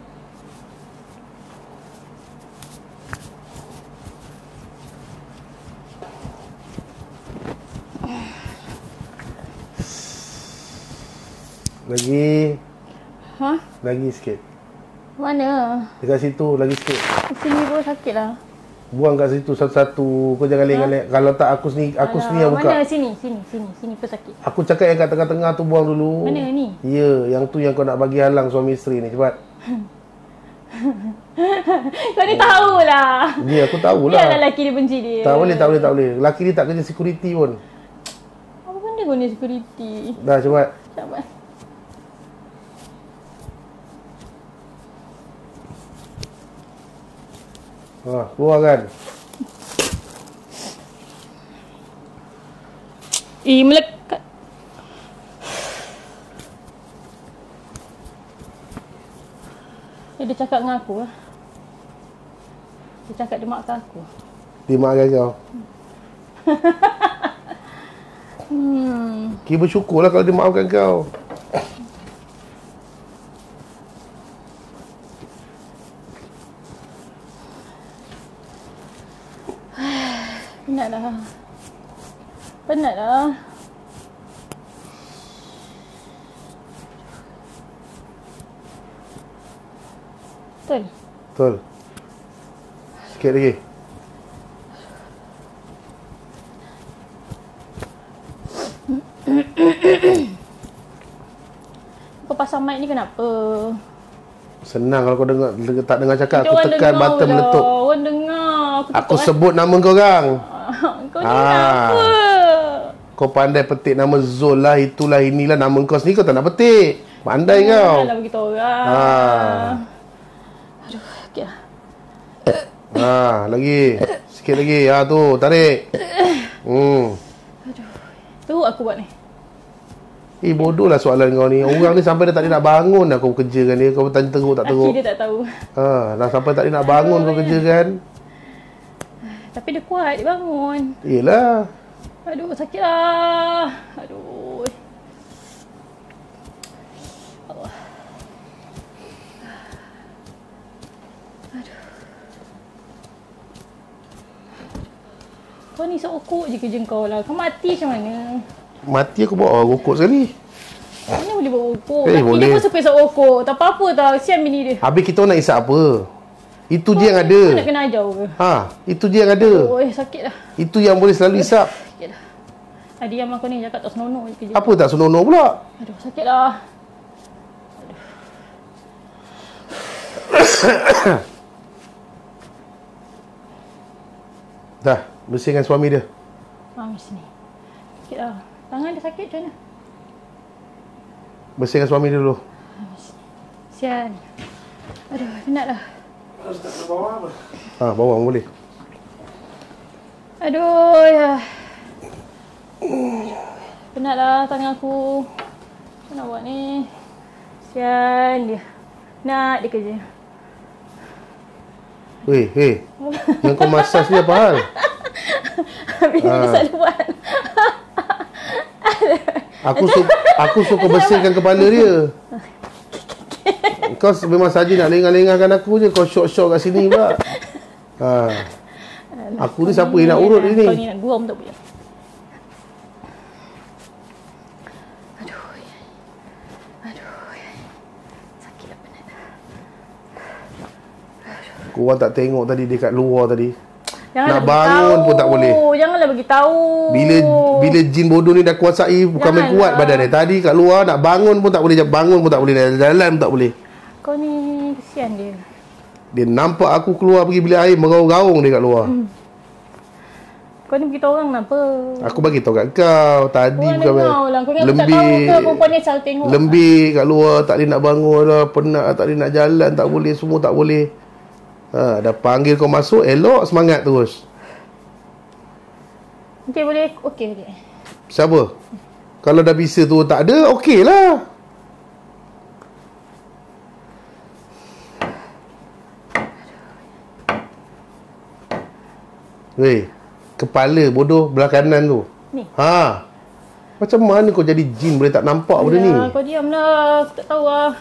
Lagi. Ha? Lagi sikit. Mana? Dekat situ lagi sikit. Sini pun sakit lah. Buang kat situ satu-satu. Kau jangan leng-leng. Kalau tak aku sendiri aku Alah, sendiri yang buka. Mana? Sini, sini, sini. Sini pun sakit. Aku cakap yang kat tengah-tengah tu buang dulu. Mana ni? Ya, yang tu yang kau nak bagi halang suami isteri ni cepat. Kau ni tahulah. Dia aku tahulah. Biarlah lelaki dia benci dia. Tak boleh, tak boleh, tak boleh. Lelaki ni tak kerja security pun. Apa benda kau ni security? Dah, cepat. Cepat. Ha, keluar kan. Eh, melekat. Eh, dia cakap dengan aku lah. Dia cakap dia maafkan aku. Dia maafkan kau. Hmm. Kira bersyukurlah kalau dia maafkan kau. Penat dah. Penat dah. Betul? Betul. Sikit lagi. Kau pasang mic ni kenapa? Senang kalau kau dengar, tak dengar cakap. Dia Aku tekan button lah. meletup. Orang dengar. Aku, Aku takut sebut nama kau orang. Kau ni Ah. kenapa? Kau pandai petik nama Zul lah, itulah, inilah. Nama kau sendiri kau tak nak petik. Pandai kau. Janganlah beritahu orang. Ah. Aduh, okey lah. Ha, lagi. Sikit lagi. Ha tu, tarik. Hmm. Tu aku buat ni. Eh, bodoh lah soalan kau ni. Orang ni sampai dah tak ada nak bangun dah kau kerjakan dia. Kau tanya teruk tak teruk. Laki dia tak tahu. Ha, dah sampai tak ada nak bangun kau kerjakan. Tapi dia kuat, dia bangun. Yelah. Aduh, sakit lah. Aduh. Allah. Aduh. Kau ni seokok je kerja kau lah. Kau mati macam mana? Mati aku bawa rokok sekali. Mana boleh bawa okok? Eh, Laki boleh. dia pun suka isap okok. Tak apa-apa tau. Sian bini dia. Habis kita nak isap apa? Itu Kau je yang ni ada. kau nak kena ajar ke? Ha, itu je yang ada. Oh, eh, sakit dah. Itu yang boleh selalu isap. Sakit dah. Adi yang aku ni cakap tak senonoh je kerja. Apa tak senonoh pula? Aduh, sakit lah. Dah, bersihkan suami dia. Ha, di sini. Sakit lah. Tangan dia sakit macam mana? Bersihkan suami dia dulu. Sian. Aduh, penat lah. Ha, bawang boleh. Aduh, ya. Penat lah tangan aku. Apa nak buat ni? Sian dia. Nak dia kerja. Weh, hei. Yang kau masas ni apa hal? Habis dia selalu buat. Aku suka aku suka bersihkan kepala dia. Kau memang saja nak lengah-lengahkan aku je. Kau syok-syok kat sini pula. Ha. Aku ni siapa yang nak urut ni? Kau ni nak guam tak boleh. Aduh. Aduh. Sakit lah, penat. Kau orang tak tengok tadi dia kat luar tadi. Janganlah Nak bangun beritahu. pun tak boleh. Janganlah bagi tahu. Bila bila jin bodoh ni dah kuasai, bukan main Janganlah. kuat badan dia. Tadi kat luar nak bangun pun tak boleh, bangun pun tak boleh, jalan pun tak boleh. Kau ni kesian dia. Dia nampak aku keluar pergi bilik air, meraung-raung dia kat luar. Hmm. Kau ni beritahu orang kenapa? Aku bagi tahu kat kau tadi Orang bukan dengar lah. Kau ingat aku tak tahu ke perempuan ni selalu tengok? lembik kat luar, tak boleh nak bangun lah, penat, tak boleh nak jalan, tak boleh, semua tak boleh. Ha, dah panggil kau masuk, elok, semangat terus. Okey, boleh. Okey, okey. Siapa? Kalau dah bisa tu tak ada, okey lah. Weh, kepala bodoh belah kanan tu. Ni. Ha. Macam mana kau jadi jin boleh tak nampak benda ni? Ya, kau diam lah. Aku tak tahu lah.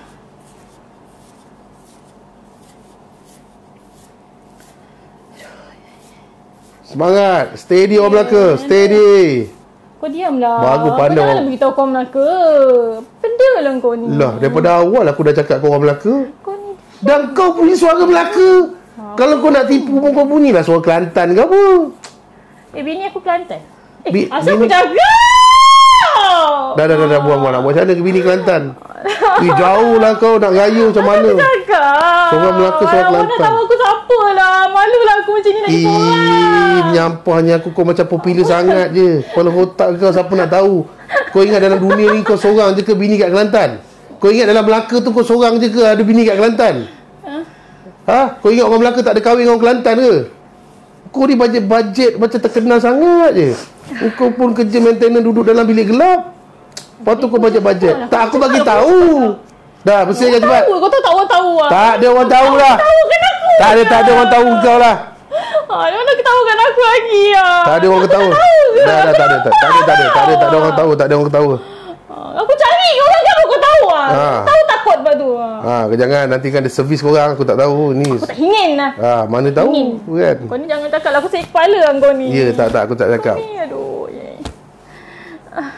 Semangat. Steady orang Melaka. Steady. Kau diam lah. Bagus, pandai Kau janganlah orang. beritahu kau Melaka. Benda lah kau ni. Lah, daripada awal aku dah cakap kau orang Melaka. Kau ni. Dan kau punya suara Melaka. Kalau kau nak tipu pun kau bunyilah suara Kelantan ke apa. Eh, bini aku Kelantan. Eh, Bi- asal bini- aku jaga? Dah, dah, dah, dah buang buang. Nak buat macam mana ke bini Kelantan? Eh, jauh lah kau nak rayu macam mana? Aku cakap. Seorang Melaka, seorang Mana Kelantan. tahu aku siapa lah. Malulah aku macam ni nak pergi seorang. Eh, menyampahnya aku kau macam popular sangat je. Kepala otak kau siapa nak tahu? Kau ingat dalam dunia ni kau seorang je ke bini kat Kelantan? Kau ingat dalam Melaka tu kau seorang je ke ada bini kat Kelantan? Ha? Kau ingat orang Melaka tak ada kahwin dengan orang Kelantan ke? Kau ni bajet-bajet macam terkenal sangat je. Kau pun kerja maintenance duduk dalam bilik gelap. Lepas tu kau bajet-bajet. Tak, aku bagi tahu. Dah, bersihkan cepat. Kau tahu tak orang tahu lah. Tak ada orang tahu lah. Tahukan aku. Tak ada, tak ada orang tahu kau lah. Ah, dia mana ketahukan aku lagi lah. Tak ada orang ketahu. Dah, dah, tak ada. Tak ada, tak ada. Tak ada, tak ada orang tahu. Tak ada orang ketahu. Aku cari orang jangan kau tahu lah. Ha. Tahu takut lepas tu. Ha, jangan nanti kan ada servis korang aku tak tahu ni. Aku tak ingin lah. Ha, mana tahu Ingin. kan. Kau ni jangan cakap lah aku sakit kepala lah kau ni. Ya, tak tak aku tak cakap. Ni aduh. Yeah. Ah.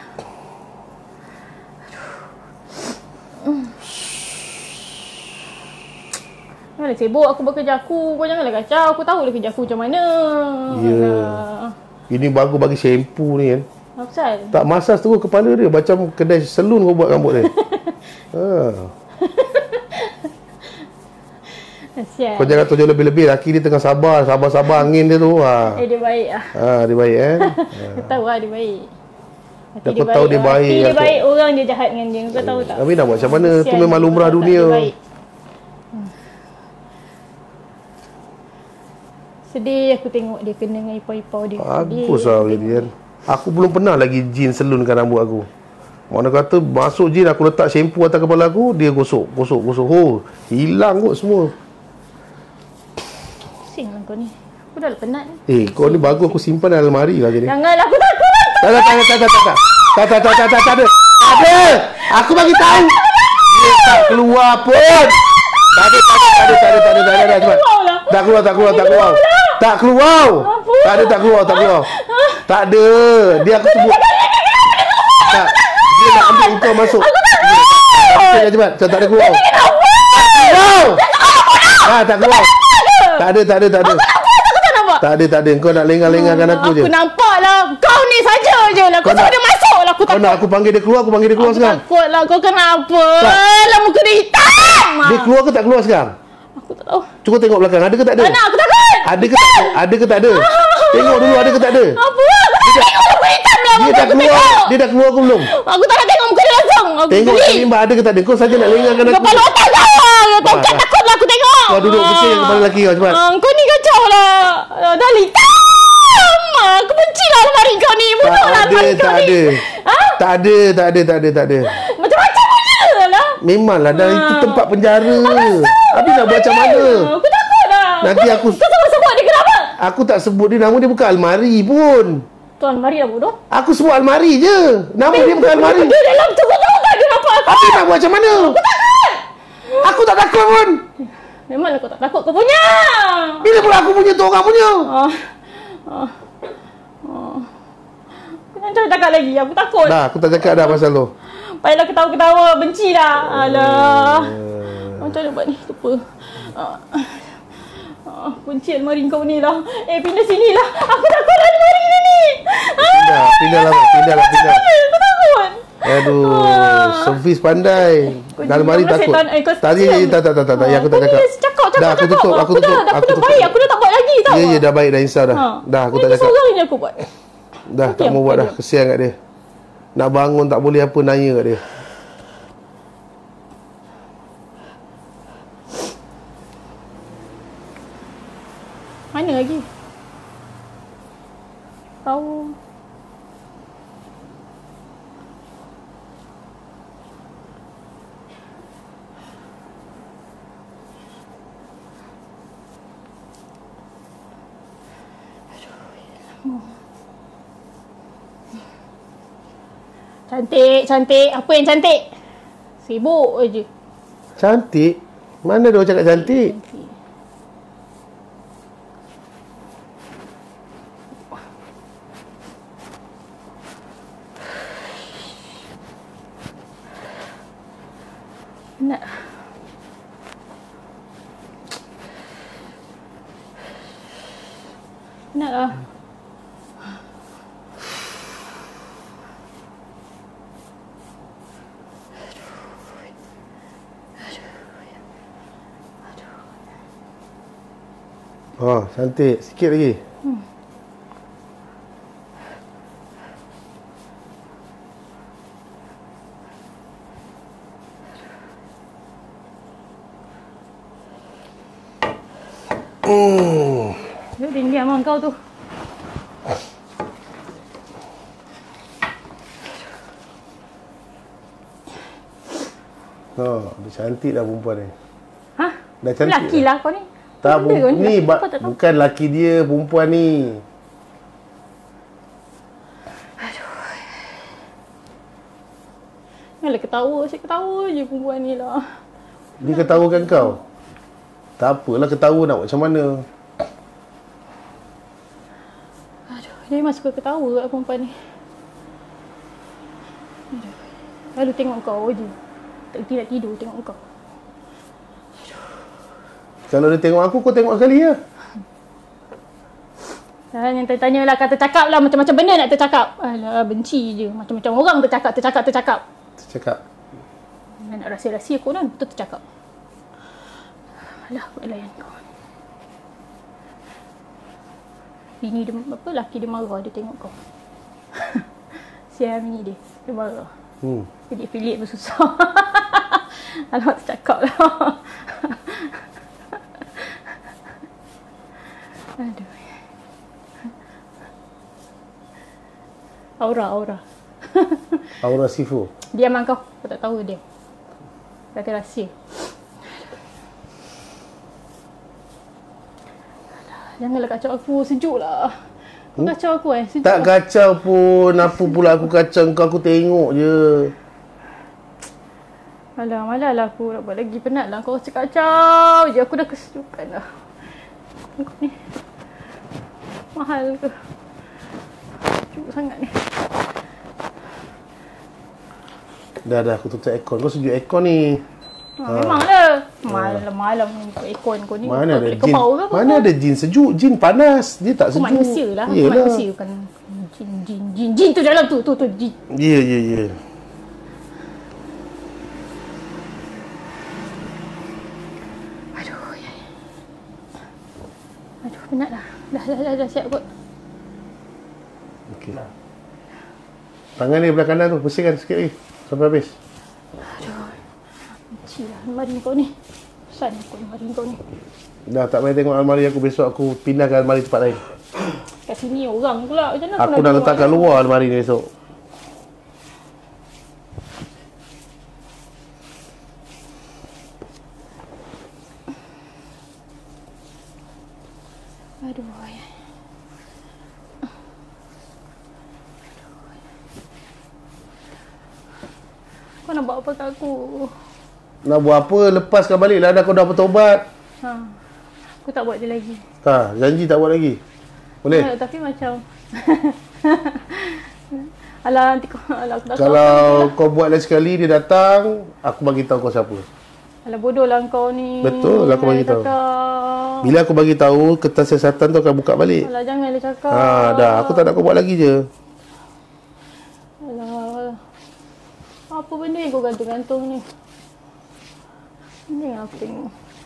Janganlah sibuk aku bekerja aku. Kau janganlah kacau. Aku tahu lah kerja aku macam mana. Ya. Alah. Ini bagus bagi shampoo ni kan. Apa pasal? Tak masas terus kepala dia macam kedai salon kau buat rambut dia. Ha. Kasihan. Kau jangan tunjuk lebih-lebih laki dia tengah sabar, sabar-sabar angin dia tu. Ha. Eh dia baik lah. Ha, dia baik kan. Kau tahu lah dia baik. Hati Aku tahu dia baik. Hati dia aku- baik, orang dia jahat dengan dia. Kau tahu tak? Tapi nak buat macam mana? Tu Kesian memang dia, lumrah kau tahu tak? dunia. Dia baik. Hmm. Sedih aku tengok dia kena dengan ipau-ipau dia. Bagus lah dia kan. Aku belum pernah lagi jin salonkan rambut aku. Mana kata masuk jin aku letak shampoo atas kepala aku, dia gosok, gosok, gosok. Oh, hilang kot semua. Pusing lah kau ni. Aku dah penat ni. Eh, kau ni bagus aku simpan dalam almari lah jadi. Janganlah aku takut lah. Tak ada, tak ada, tak ada, tak ada. Tak ada, tak ada, tak ada. Tak ada. Aku bagi tahu. Dia tak keluar pun. Tak ada, tak ada, tak ada, tak ada, tak ada, tak ada, cepat. Tak keluar, tak keluar, tak keluar. Tak keluar. Tak ada, tak keluar, tak keluar. Tak ada. Dia aku sebut. Tak. Dia nak ambil kau masuk. Cepat, cepat. Tak ada keluar. Tak keluar. Ha, tak keluar. Tak ada, tak ada, tak ada. Tak ada, tak ada. Kau nak lengah-lengahkan aku je. Aku nampak lah. Kau ni saja je lah. Kau Kau suruh nak- dia masuk lah. Aku Kau takut. nak aku panggil dia keluar, aku panggil dia keluar Aku sekarang. takut lah. Kau kenapa? Tak. Lah muka dia hitam. Dia keluar ke tak keluar sekarang? Aku tak tahu. Cuba tengok belakang. Ada ke tak ada? Mana aku takut. Ada ke tak ada? Ada ke tak ada? Tengok dulu ada ke tak ada? Apa? Aku tak nak tengok muka hitam lah. Dia Muka dah aku keluar. tengok. Dia dah keluar ke belum? Aku tak nak tengok muka dia langsung. Aku Tengok geli. kat limbah ada ke tak ada? Kau saja nak lengahkan aku. Kepala otak kau. Kau Dah, tak dah. takut lah aku tengok. Kau duduk pusing kepala lelaki kau cepat. Ah, kau ni kacau lah. Ah, dah hitam. Ah, Aku benci lah almari kau ni. Bunuh Tak lah ada, almari kau tak ni. ada. Ha? Tak ada, tak ada, tak ada, tak ada. Macam-macam punya lah. Memanglah dah itu tempat penjara. Habis nak buat macam mana? Ah, Aku takut lah. Nanti Kau- aku- Kau sebut-sebut dia kenapa? Aku tak sebut dia nama dia bukan almari pun. Tuan almari lah bodoh. Aku sebut almari je. Nama dia bukan almari. Dia dalam tu kau tahu tak dia nampak aku? Habis nak buat macam mana? Aku tak takut pun. Memanglah kau tak takut kau punya. Bila pula aku punya tu orang punya? Ah. Ah. Ah. Jangan cakap lagi. Aku takut. Dah, aku tak cakap dah pasal tu. Baiklah ketawa-ketawa. Benci dah. Alah. Macam mana buat ni? Lupa. Ah. Ah, kunci almari kau ni lah. Eh, pindah sini lah. Aku takut almari ni ni. Ah, Pindah, pindah lah, pindah lah, pindah. aku takut. Aduh, Ah. servis pandai. Kau Dalam hari jangan takut. setan. Eh, kau Tak, ya, ya, tak, tak, tak, tak, tak, ya, aku tak Kau cakap. ni cakap, cakap, Dah, aku cakap. tutup, aku tutup, dah, aku aku dah tutup. baik. Aku dah tak buat lagi tau. Ya, ya, dah baik, dah insaf dah. Ha. Dah, aku Ni tak cakap. seorang je aku buat. Dah, tak Diam, mau buat kau dah. Kesian kat dia. Nak bangun tak boleh apa, nanya kat dia. Mana lagi? Tahu. Cantik, cantik. Apa yang cantik? Sibuk je. Cantik? Mana dia orang cakap cantik? Nak. Nak lah. Ha, cantik. Sikit lagi. Hmm. Hmm. Dia diam dengan kau tu. Ha, dia cantik dah perempuan ni. Ha? Dah cantik. Laki lah kau ni. Tak, Benda bu- ni, ni ba- tak tahu. bukan laki dia, perempuan ni. Alah ketawa, saya ketawa je perempuan ni lah. Dia ketawakan kau. Tak apalah ketawa nak buat macam mana. Aduh, dia memang suka ketawa kat perempuan ni. Aduh. Lalu tengok kau je. Tak reti nak tidur tengok kau. Kalau dia tengok aku, kau tengok sekali lah. Dan yang tanya lah, kata cakap lah macam-macam benda nak tercakap. Alah, benci je. Macam-macam orang tercakap, tercakap, tercakap. Tercakap. Nak rahsia-rahsia kau kan, betul tercakap. Alah, buat layan kau. Bini dia, apa, laki dia marah, dia tengok kau. Sial bini dia, dia marah. Hmm. Jadi affiliate pun susah. Alamak, tercakap lah. Aduh. Aura, aura. Aura Sifu. Diam kau. Kau tak tahu dia. Kata rahsia. Janganlah kacau aku. Sejuk lah. Kau kacau aku eh. Sejuk Tak lah. kacau pun. Apa pula aku kacau kau. Aku tengok je. Alah, malah lah aku nak buat lagi. Penat lah kau kacau je. Aku dah kesejukan lah. Kau ni mahal ke? Sejuk sangat ni. Dah dah aku tutup aircon. Kau sejuk aircon ni. Ha, ha. Memang lah. Malam-malam ni ikut aircon kau ni. Mana ada kau jin? bau ke apa? Mana ada jin sejuk? Jin panas. Dia tak Aku sejuk. manusia lah. Aku Yelah. manusia bukan jin, jin, jin. Jin tu dalam tu. Tu, tu, jin. Ya, ya, ya. Aduh, ya. Aduh, penat lah. Dah, dah, dah, dah siap kot. Okey. Tangan ni belah kanan tu. Bersihkan sikit lagi. Sampai habis. Aduh. Benci lah almari kau ni. Pesan aku almari kau ni. Dah tak payah tengok almari aku. Besok aku pindahkan almari tempat lain. Kat sini orang pula. Macam mana Aku nak dah keluar letak kat ni? luar almari ni besok. Aduh, ya. Kau nak buat apa kat aku? Nak buat apa? Lepaskan balik lah. Dah kau dah bertobat. Ha. Aku tak buat dia lagi. Ha, janji tak buat lagi. Boleh? Ya, tapi macam alah, nanti kau alah, aku tak tahu. Kalau kau buat lagi sekali dia datang, aku bagi tahu kau siapa. Alah, bodoh lah kau ni. Betul, aku bagi tahu. Cakap. Bila aku bagi tahu, kertas siasatan tu akan buka balik. Alah, janganlah cakap. Ha, dah. Aku tak nak kau buat lagi je. Alah. Apa benda yang kau gantung-gantung ni? Ini yang aku tengok.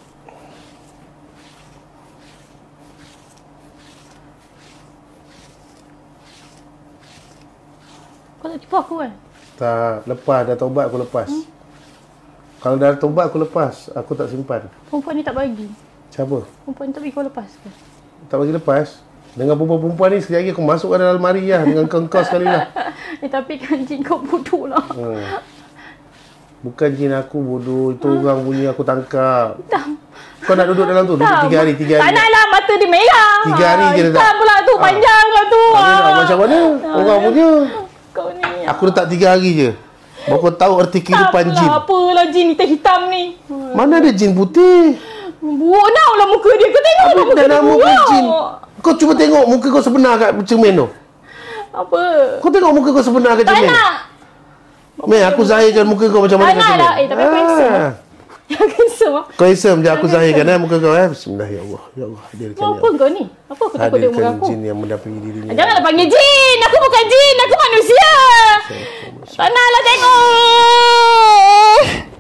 Kau tak tipu aku kan? Tak, lepas. Dah taubat aku lepas. Hmm? Kalau dah taubat aku lepas. Aku tak simpan. Perempuan ni tak bagi. Siapa? Perempuan ni tak bagi kau lepas ke? Tak bagi lepas. Dengan perempuan-perempuan ni sekali lagi aku masukkan dalam almari lah. Dengan kau sekali lah. Eh, tapi kan jin kau bodoh lah. Hmm. Bukan jin aku bodoh. Itu hmm. orang bunyi aku tangkap. Tak. Kau nak duduk dalam tu? Duduk Tak. tiga hari. Tiga hari. Tak nak lah, mata dia merah. Tiga hari je hitam letak. pula tu, Ah. panjang pula tu. Habis nak macam mana? Orang punya. Kau ni. Aku letak tiga hari je. Baru kau tahu erti kehidupan tak jin. lah, apalah jin hitam-hitam ni. Mana ada jin putih? Buruk lah muka dia. Kau tengok lah Habis muka dah dia nama kau buruk. jin. Kau cuba tengok muka kau sebenar kat cermin tu. Apa? Kau tengok muka kau sebenar kat Tak cermin. nak. Meh, aku zahirkan muka kau macam mana Tak kat nak cermin. lah. Eh, tapi aku handsome. Yang handsome. Kau handsome je, aku zahirkan eh muka kau eh. Bismillah ya Allah. Ya Allah, hadirkan ya Apa Allah. kau ni? Apa aku takut dia muka Hadirkan aku? jin yang mendampingi dirinya. Janganlah panggil jin. Aku bukan jin. Aku manusia. Tak naklah tengok.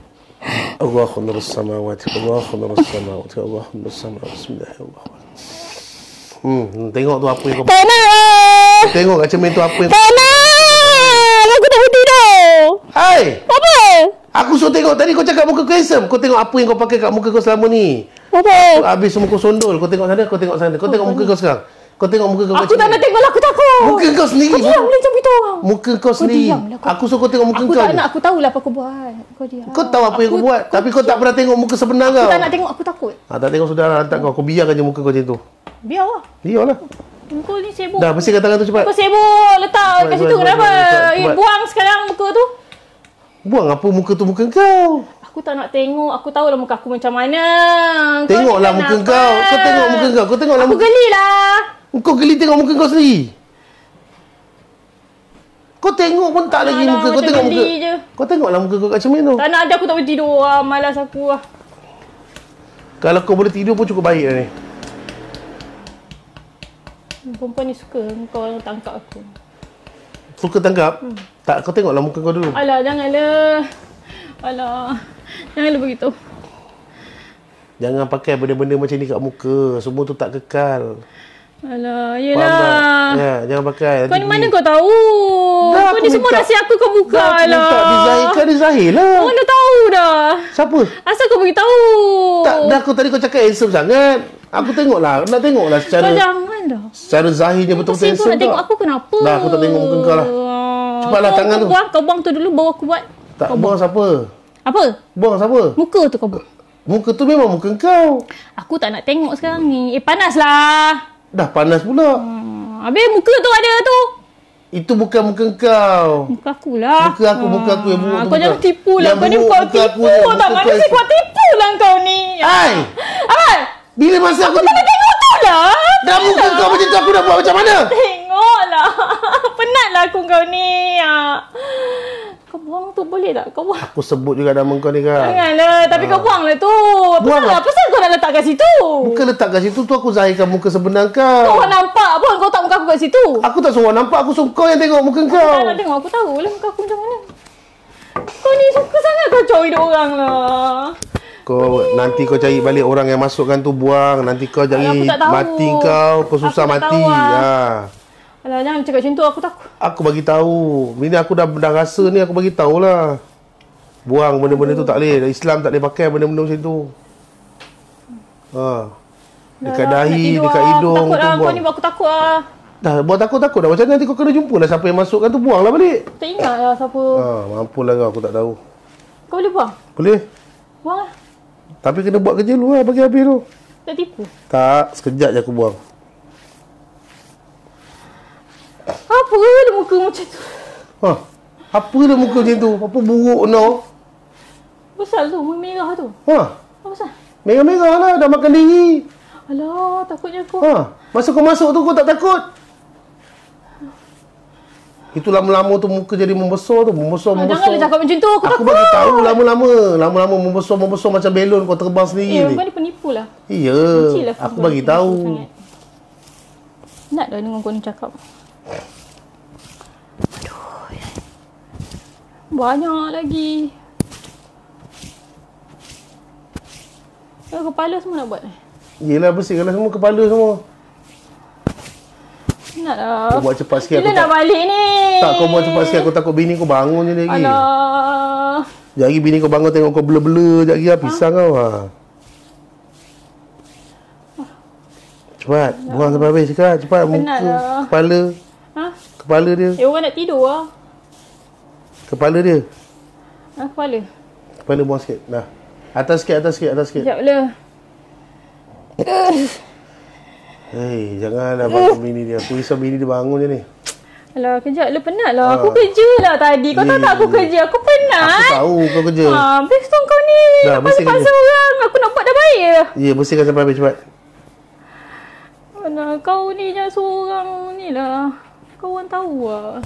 Allah nurus samawati, Allah nurus samawati, Allah nurus samawati. Bismillah ya Allah. Hmm, tengok tu apa yang kau... Tak nak! Tengok kat cermin tu apa yang... Tak nak! Aku tak boleh tidur! Hai! Apa? Aku suruh tengok tadi kau cakap muka kau handsome. Kau tengok apa yang kau pakai kat muka kau selama ni. Apa? Habis semua kau sondol. Kau tengok sana, kau tengok sana. Kau tengok muka kau sekarang. Kau tengok muka kau kat Aku tak cermin. nak tengok lah, aku takut! Muka kau sendiri. Kau diam boleh macam itu orang. Muka kau sendiri. diam lah, kau- Aku suruh kau tengok muka Aku kau. tak je. nak, aku tahulah apa kau buat. Kau diam. Kau tahu apa yang kau buat. Tapi kau tak pernah tengok muka sebenar kau. Aku tak nak tengok, aku takut. Ah, tak tengok saudara hantar kau. Kau biarkan je muka kau macam tu. Biar lah. Biarlah. Kau ni sibuk. Dah, bersihkan tangan tu cepat. Kau sibuk letak Cepat, kat cepat, situ cepat, kenapa? cepat, cepat, Eh, cepat. buang sekarang muka tu. Buang apa muka tu muka kau. Aku tak nak tengok. Aku tahulah muka aku macam mana. Kau Tengoklah ni muka kenapa? kau. Kau tengok muka kau. Kau tengoklah Aku muka. geli lah. Kau geli tengok muka kau sendiri. Kau tengok pun tak lagi Alah, muka. Kau macam tengok muka. geli je. Kau tengoklah muka kau kat cermin tu. Tak nak ada, aku tak boleh tidur. Ah, malas aku lah. Kalau kau boleh tidur pun cukup baik dah ni. Perempuan ni suka kau tangkap aku. Suka tangkap? Hmm. Tak, kau tengoklah muka kau dulu. Alah, janganlah. Alah. Janganlah begitu. Jangan pakai benda-benda macam ni kat muka. Semua tu tak kekal. Alah, Faham tak? yelah. Ya, jangan pakai. Kau Nanti ni mana bunyi. kau tahu? Dah, Kau aku ni semua minta- rahsia aku kau buka Dah, aku lah. minta dizahirkan, dia zahir lah. Orang dah tahu dah. Siapa? Asal kau beritahu? Tak, dah aku tadi kau cakap handsome sangat. Aku tengoklah. Nak tengoklah secara... Kau jangan dah. Secara zahirnya Kau betul-betul sibuk handsome nak tengok tak? aku kenapa? Dah, aku tak tengok muka kau lah. Ah, Cepatlah kau, tangan kau tu. Buang, kau buang tu dulu baru aku buat. Tak, buang siapa? Apa? Buang siapa? Muka tu kau buat. Muka tu memang muka kau. Aku tak nak tengok sekarang ni. Eh, panas lah. Dah panas pula. Hmm. Habis muka tu ada tu. Itu bukan muka kau. Muka aku lah. Muka aku, muka aku yang buruk Ah, tu Kau bukan. jangan tipu lah. Yang Kau ni buruk kau muka tipu. aku je, muka Tak, kau mana yang- sih kau tipu lah kau ni. Hai! Apa? Bila masa aku... Kau nak tengok tu lah. Dah muka kau macam tu, aku nak buat macam mana? Tengoklah. Penatlah aku kau ni. Ah. Kau buang tu boleh tak? Kau buang. Aku sebut juga nama kau ni kan. Janganlah. Tapi kau buang lah tu. Buang Pasal lah. apa? Pasal kau nak letak kat situ? Bukan letak kat situ tu aku zahirkan muka sebenar Kau kau. orang nampak pun kau tak muka aku kat situ. Aku tak suruh orang nampak, aku suruh kau yang tengok muka Aku kau. tak nak tengok. Aku tahu lah muka aku macam mana. Kau ni suka sangat kacau hidup orang lah. Kau nanti kau cari balik orang yang masukkan tu buang. Nanti kau Alah, cari aku tak tahu. mati kau, kau susah Aku tak mati. tahu, ah. Ha. Alah, jangan cakap macam tu. Aku takut. Aku bagi tahu. Ini aku dah dah rasa ni aku bagi tahulah. Buang benda-benda tu tak boleh. Islam tak boleh pakai benda-benda macam tu. Ha. Dekat Dah lah, nak dahi, tidur dekat lah. hidung Aku takut tu lah. Kau buang. ni buat aku takut lah. Dah buat takut-takut dah. Macam mana nanti kau kena jumpa lah siapa yang masukkan tu, buanglah balik. Tak ingat lah siapa. Ha, mampulah kau, aku tak tahu. Kau boleh buang? Boleh? Buang lah. Tapi kena buat kerja dulu lah, bagi habis tu. Tak tipu. Tak, sekejap je aku buang. Apa dia muka macam tu? Ha, apa dah muka macam tu? Apa buruk no? Besar tu, merah tu. Ha, Apa besar? merah-merah lah, dah makan diri. Alah, takutnya aku. Ha, masa kau masuk tu kau tak takut? Itu lama-lama tu muka jadi membesar tu, membesar, Ah, membesar. janganlah cakap macam tu, aku, Aku takut. bagi tahu lama-lama, lama-lama membesar, membesar macam belon kau terbang sendiri Eh, ni. kau ni penipu lah. Iya, Bencilah aku kau bagi penipu tahu. sangat. Nak dah dengar kau ni cakap. Aduh. Banyak lagi. Eh, kepala semua nak buat. Yelah, bersihkanlah semua kepala semua. Nak lah. Kau buat cepat sikit, Bila aku nak tak- balik ni? Tak, kau buat cepat sikit, aku takut bini kau bangun je lagi. Alah. Sekejap lagi bini kau bangun tengok kau blur-blur, sekejap lagi lah, pisang kau. Ha. Cepat, buang sampai habis cakap. Cepat, Penat muka, lah. kepala, Ha? kepala dia, Eh, orang nak tidur lah. kepala dia. Ha, kepala. Kepala buang sikit, dah. Atas sikit, atas sikit, atas sikit. Sekejap lah. Hei, janganlah bangun bini dia. Aku risau bini dia bangun je ni. Alah, kejap lah. Penat lah. Ah. Aku kerja lah tadi. Kau tahu tak aku Eh. kerja? Aku penat. Aku tahu kau kerja. Ha, habis tu kau ni. Dah, Nak bersihkan paksa orang. Aku nak buat dah baik je. Ya, bersihkan sampai habis cepat. Alah, kau ni jangan suruh orang ni lah. Kau orang tahu lah.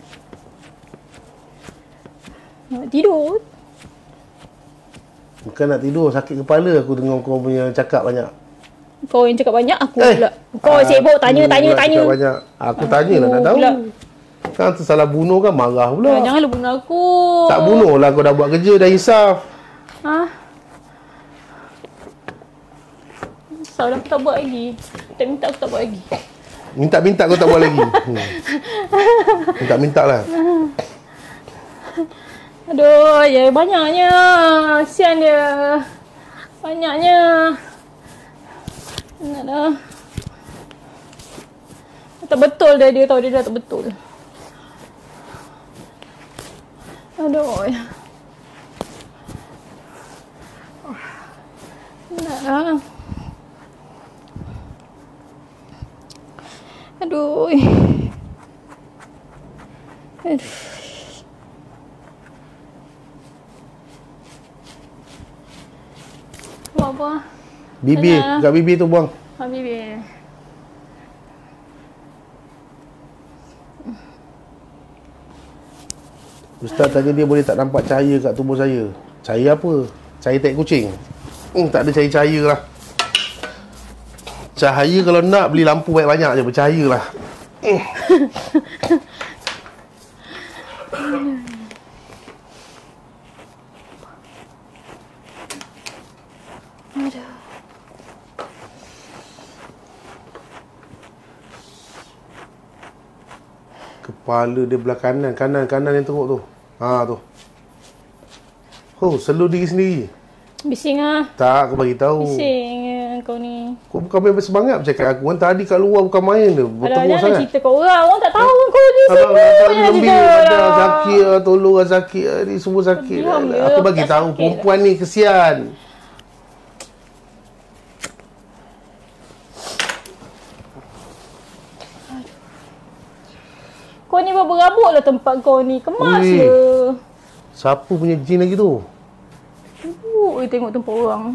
Nak tidur. Bukan nak tidur, sakit kepala aku dengar kau punya cakap banyak. Kau yang cakap banyak, aku Eh, pula. Kau ah, sibuk aku tanya, tanya, pula tanya. cakap banyak. Aku tanya lah, nak Aku tahu. pula. Kan tersalah bunuh kan, marah pula. Ah, janganlah bunuh aku. Tak bunuh lah, kau dah buat kerja, dah insaf. Ha? Risau dah aku tak buat lagi. Minta-minta aku tak buat lagi. Minta-minta kau tak buat lagi. Hmm. Minta-minta lah. Aduh, ya banyaknya. Kesian dia. Banyaknya. Nak dah. Tak betul dah dia tahu dia dah tak betul. Aduh. Nak dah. Aduh. Aduh. Buat apa? Bibir, kat bibir tu buang. Ha, bibir. Ustaz tanya dia boleh tak nampak cahaya kat tubuh saya. Cahaya apa? Cahaya tai kucing. Hmm, tak ada cahaya-cahaya lah. Cahaya kalau nak beli lampu banyak-banyak je, bercahaya lah. Hmm. Kepala dia belah kanan, kanan, kanan yang teruk tu. Ha tu. Oh, selalu diri sendiri. Bising ah. Tak, aku bagi tahu. Bising kau ni. Kau bukan main bersemangat bercakap aku. Kan tadi kat luar bukan main tu. Berteruk sangat. Jangan cerita kau orang. Orang tak tahu kau ni sibuk. Jangan cerita lah. Sakit lah, tolong lah sakit lah. Ni semua sakit lah. Aku bagi tahu perempuan ni kesian. Kau ni berabuk lah tempat kau ni. Kemas je. Siapa punya jin lagi tu? Ibu tengok tempat orang.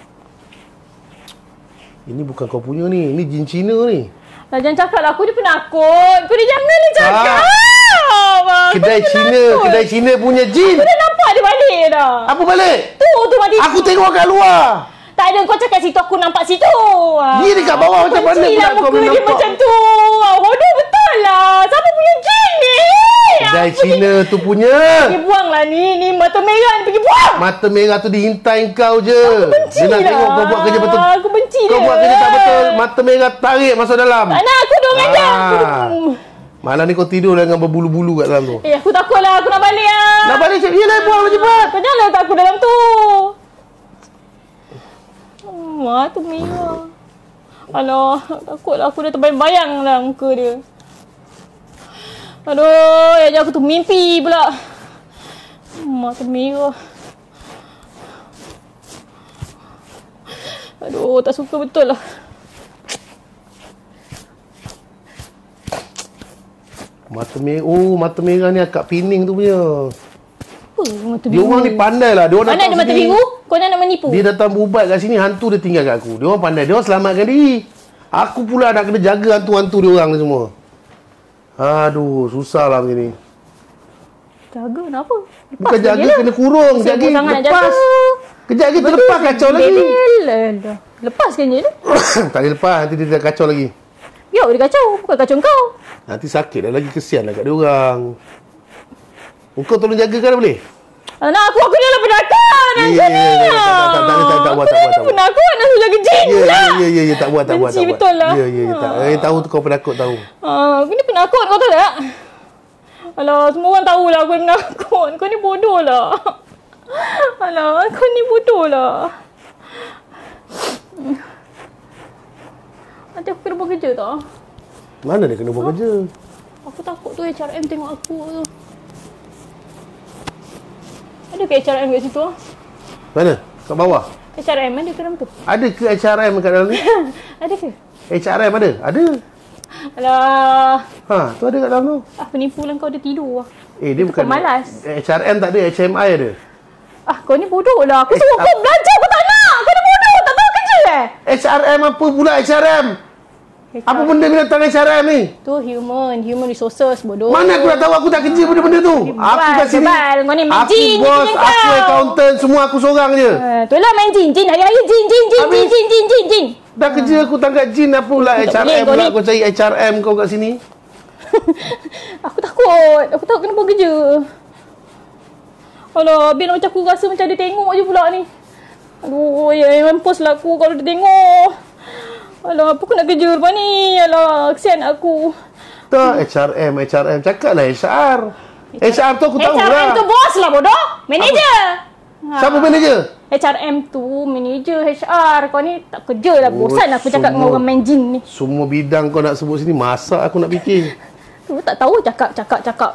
Ini bukan kau punya ni. Ini jin Cina ni. Lah jangan cakap lah. Aku ni penakut. Kau ni jangan ni cakap. Ah. Kedai Cina. Kedai Cina punya jin. Aku dah nampak dia balik dah. Apa balik? Tu, tu mati. Aku tengok kat luar. Tak ada, kau cakap situ, aku nampak situ. Dia dekat bawah macam mana pula kau boleh nampak? Macam tu. Hodoh betul lah. Siapa punya jin ni? Kedai Cina tu punya. Pergi buang lah ni. Ni mata merah ni, pergi buang. Mata merah tu dihintai kau je. Aku benci dia nak lah. tengok kau buat kerja betul. Aku benci kau dia. buat kerja tak betul. Mata merah tarik masuk dalam. Tak nak, aku dong aja. Malam ni kau tidur dengan berbulu-bulu kat dalam tu. Eh, aku takut lah. Aku nak balik lah. Nak balik cik. Yelah, buang cepat. Kau jangan letak aku dalam tu. Wah, tu merah. Alah, takutlah aku dah terbayang-bayang lah muka dia. Aduh, ya aku tu mimpi pula. Mata merah. Aduh, tak suka betul lah. Mata merah. Oh, mata merah ni akak pining tu punya. Apa mata Dia orang ni pandai lah. Dia orang pandai ada mata biru? Kau nak menipu? Dia datang berubat kat sini, hantu dia tinggal kat aku. Dia orang pandai. Dia orang selamatkan diri. Aku pula nak kena jaga hantu-hantu dia orang ni semua. Aduh, susah lah macam ni. Jaga kenapa? Lepas bukan jaga, kena kurung. Kejap lagi lepas. Kejap lagi terlepas kacau lagi. Dah. Lepaskan je dia. Tak boleh lepas, nanti dia dah kacau lagi. Biar dia kacau, bukan kacau kau. Nanti sakit dah lagi, kesian lah kat dia orang. Kau tolong jagakan boleh? Anak aku, aku ni lah penakut. Ya, ya, ya. Tak, tak, tak, tak, tak, tak buat, tak buat. Aku penakut, nak suruh jaga jin pula. Ya, ya, ya, ya, tak buat, tak buat. Benci betul lah. Ya, ya, ya. Yang tahu tu kau penakut tahu. Aku ni penakut, kau tahu tak? Alah, semua orang tahulah aku penakut. Kau ni bodoh lah. Alah, kau ni bodoh lah. Nanti aku kena buat kerja tak? Mana dia kena buat kerja? Aku takut tu H R M tengok aku tu. Ada ke H R M kat situ? Mana? Kat bawah? H R M ada ke dalam tu? Ada ke H R M kat dalam ni? Ada ke? H R M ada? Ada. Alah. Ha, tu ada kat dalam tu. Ah, penipu lah kau, dia tidur lah. Eh, dia itu bukan. Malas. H R M tak ada, H M I ada. Ah, kau ni bodoh lah. Aku Eh, suruh ah. kau belajar, kau tak nak. Kau ni bodoh, tak tahu kerja eh. H R M apa pula H R M? Apa benda binatang H R M ni? Tu human, human resources, bodoh. Mana aku nak tahu, aku tak kerja benda-benda tu. Aku kat sini. Bebal, kau ni main Aku jin. bos, aku accountant, semua aku seorang je. Uh, tu lah main jin, jin. Hari-hari jin, jin, jin, Habis- jin, jin, jin, jin, jin. Dah kerja aku tangkap jin, apa pula Aku H tak R boleh, M kau pula ni. aku cari H R M kau kat sini. Aku takut. Aku takut kena buat kerja. Alah, biar macam aku rasa macam dia tengok je pula ni. Aduh, ya, mampus lah aku kalau dia tengok. Alah, apa aku nak kerja lepas ni? Alah, kesian aku. Tak, H R M, H R M. Cakaplah H R. H R tu aku tahu lah. H R M tu bos lah bodoh. Manager. Ha. Siapa manager? H R M tu manager H R. Kau ni tak kerja lah. Bosan oh, aku cakap dengan orang main jin ni. Semua bidang kau nak sebut sini. Masak aku nak fikir. Tu tak tahu cakap, cakap, cakap.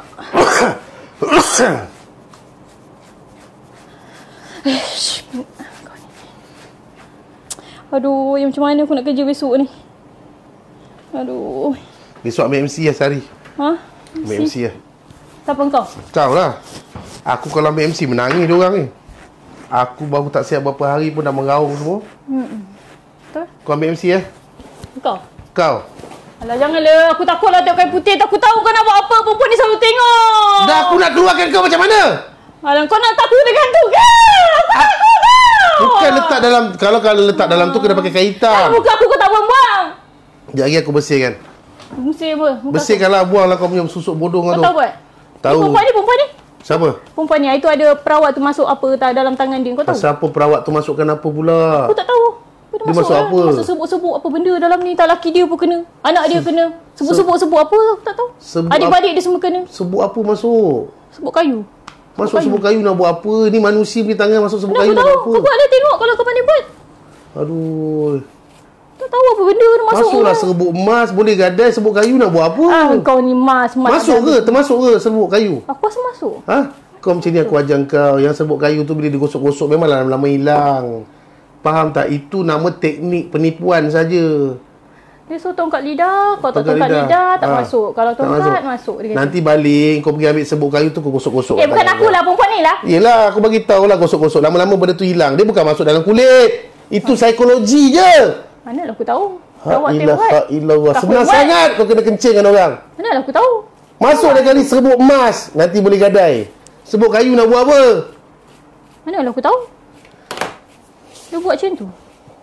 Aduh, yang macam mana aku nak kerja besok ni? Aduh. Besok ambil M C lah sehari. Ha? Ambil M C lah. Siapa kau? Kau lah. Aku kalau ambil M C menangis diorang ni. Aku baru tak siap berapa hari pun dah meraung semua. Hmm. Betul? Kau ambil M C lah. Kau? Kau. Alah janganlah. Aku takutlah tengok kain putih. Aku tahu kau nak buat apa. Perempuan ni selalu tengok. Dah aku nak keluarkan kau macam mana? Alah kau nak takut dengan tu ke? Aku A- takut tau. Bukan letak dalam. Kalau kalau letak dalam tu kena pakai kaitan. Kalau muka aku kau tak buang-buang. Sekejap lagi aku bersihkan. Bersih apa? Muka bersihkanlah, buanglah kau punya susuk bodong kau tu. Kau tahu buat? Tahu. Ni perempuan ni, perempuan ni. Siapa? Perempuan ni. Itu ada perawat tu masuk apa tak dalam tangan dia. Kau tahu? Siapa perawat tu masukkan apa pula? Aku tak tahu. Dia, dia masuk, masuk apa? Dia masuk sebut-sebut apa benda dalam ni. Tak laki dia pun kena. Anak dia kena. Sebut-sebut-sebut apa aku tak tahu. Adik-adik dia semua kena. Sebut apa masuk? Sebut kayu. Masuk sebut kayu, kayu nak buat apa? Ni manusia punya tangan masuk sebut kayu nak buat apa? Aku buat dia tengok kalau kau pandai buat. Aduh. Tak tahu apa benda tu masuk. Masuklah serbuk emas, boleh gadai, serbuk kayu nak buat apa? Ah, kau ni mas, mas. Masuk ke? Termasuk ke serbuk kayu? Aku rasa masuk. Ha? Kau macam ni aku ajar kau. Yang serbuk kayu tu bila digosok-gosok memanglah lama-lama hilang. Faham tak? Itu nama teknik penipuan saja. Dia suruh tongkat lidah, kau tak tongkat lidah, lidah tak ha. masuk. Kalau tongkat masuk, masuk dia. Nanti balik kau pergi ambil serbuk kayu tu kau gosok-gosok. Eh bukan aku lah, perempuan ni lah. Yelah, aku bagi tahu lah gosok-gosok. Lama-lama benda tu hilang. Dia bukan masuk dalam kulit. Itu ha. psikologi je. Manalah aku tahu. Ha ilah, ilah. Senang buat. sangat kau kena kencing dengan orang. Manalah aku tahu. Masuk dah kali serbuk emas, nanti boleh gadai. Serbuk kayu nak buat apa? Manalah aku tahu. Dia buat macam tu.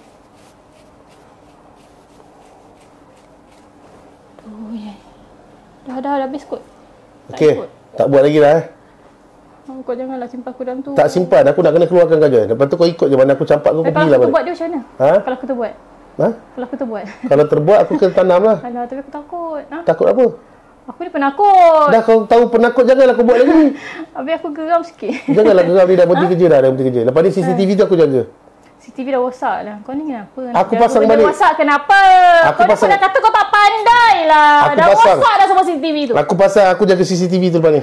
Oh ya. Dah dah dah habis kot. Okey, tak buat lagi lah eh. Oh, kau janganlah simpan aku dalam tu. Tak simpan, aku nak kena keluarkan kau je. Lepas tu kau ikut je mana aku campak kau eh, pergi lah. Kalau aku buat dia macam mana? Ha? Kalau aku terbuat. Ha? Kalau aku terbuat. Kalau terbuat aku kena tanam lah. Alah, tapi aku takut. Ha? Takut apa? Aku ni penakut. Dah kau tahu penakut, janganlah kau buat lagi. Habis aku geram sikit. Janganlah geram, ni dah berhenti ha? kerja dah, dah berhenti kerja. Lepas ni C C T V ha. tu aku jaga. C C T V dah rosak lah. Kau ni kenapa? Aku pasang balik. Rosak kenapa? Aku kau pasang. Kau dah kata kau tak pandai lah. Aku dah pasang. rosak dah semua C C T V tu. Aku pasang, aku jaga C C T V tu lepas ni.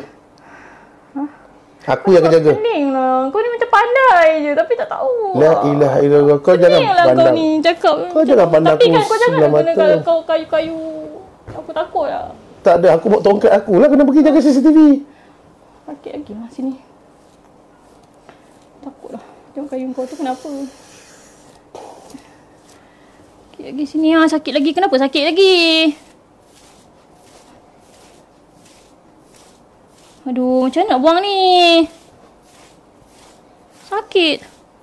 Aku yang akan jaga. Pening lah. Kau ni macam pandai je tapi tak tahu. La ilaha illallah. Kau jangan lah pandang. Kau ni cakap. Kau jangan pandang tapi aku kan kau jangan sebelah kena mata. kau kayu-kayu. Aku takut lah. Tak ada. Aku bawa tongkat aku lah kena pergi jaga C C T V. Sakit lagi lah sini. Takut lah. Tengok kayu kau tu kenapa? Sakit lagi sini lah. Sakit lagi. Kenapa sakit lagi? Aduh, macam mana nak buang ni? Sakit.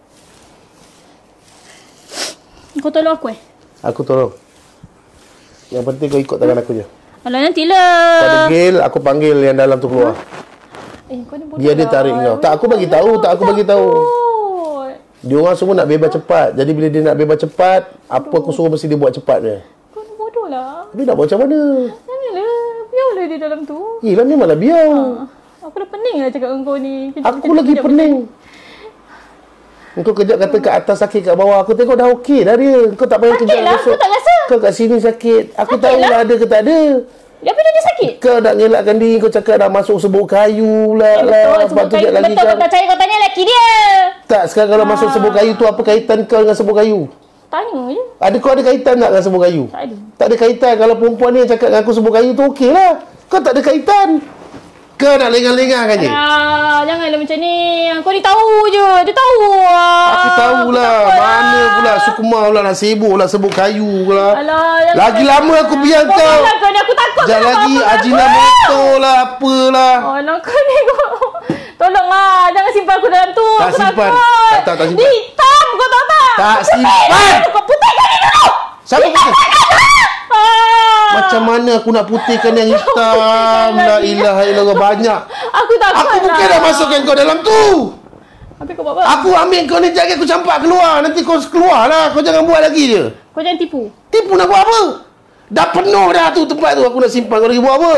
Kau tolong aku eh? Aku tolong. Yang penting kau ikut tangan aku je. Alah, nantilah. Kau degil, aku panggil yang dalam tu keluar. Eh, kau ni bodoh Dia dia tarik kau. Tak, aku bagi tahu, tak aku bagi tahu. Dia orang semua nak bebas cepat. Jadi bila dia nak bebas cepat, apa aku suruh mesti dia buat cepat je. Kau ni bodoh lah. Tapi nak buat macam mana? Janganlah. Biarlah dia dalam tu. Yelah, memanglah biar. Ha. Aku dah pening lah cakap dengan kau ni. Kejap, Aku kejap, lagi kejap, pening. Kau kejap kata kat atas sakit, kat bawah. Aku tengok dah okey dah dia. Kau tak payah kejap. Sakit lah, aku tak rasa. Kau kat sini sakit. Aku Sakit tahu lah. lah ada ke tak ada. Ya, apa dia sakit? Kau nak ngelakkan diri. Kau cakap dah masuk serbuk kayu lah. Eh, betul, lah. sebut kayu. lagi Betul, kan. kau cari kau tanya lelaki dia. Tak, sekarang kalau masuk Ah. serbuk kayu tu, apa kaitan kau dengan serbuk kayu? Tanya je. Ada kau ada kaitan tak dengan serbuk kayu? Tak ada. Tak ada kaitan. Kalau perempuan ni yang cakap dengan aku serbuk kayu tu, okey lah. Kau tak ada kaitan. Kau nak lengah-lengahkan je? Ah, janganlah macam ni. Kau ni tahu je. Dia tahu lah. Aku tahulah. Mana pula Sukma pula nak sibuk lah sebut kayu pula. Alah, lagi lama aku biar kau. Alah, kau ni aku takut. Sekejap lagi Ajinomoto lah apalah. Alah, kau ni kau. Tolonglah. Jangan simpan aku dalam tu. Tak aku simpan. Takut. Tak, tak, tak simpan. Dia hitam. Kau tahu tak? Tak Putih simpan. kan? Kau putihkan dia dulu. Siapa putih? Ah. Macam mana aku nak putihkan yang hitam? La ilaha illallah, banyak. Aku takut Aku bukan dah masukkan kau dalam tu. Habis kau buat apa? Aku ambil kau ni, jangan aku campak keluar. Nanti kau keluar lah. Kau jangan buat lagi je. Kau jangan tipu. Tipu nak buat apa? Dah penuh dah tu tempat tu. Aku nak simpan. Kau lagi buat apa?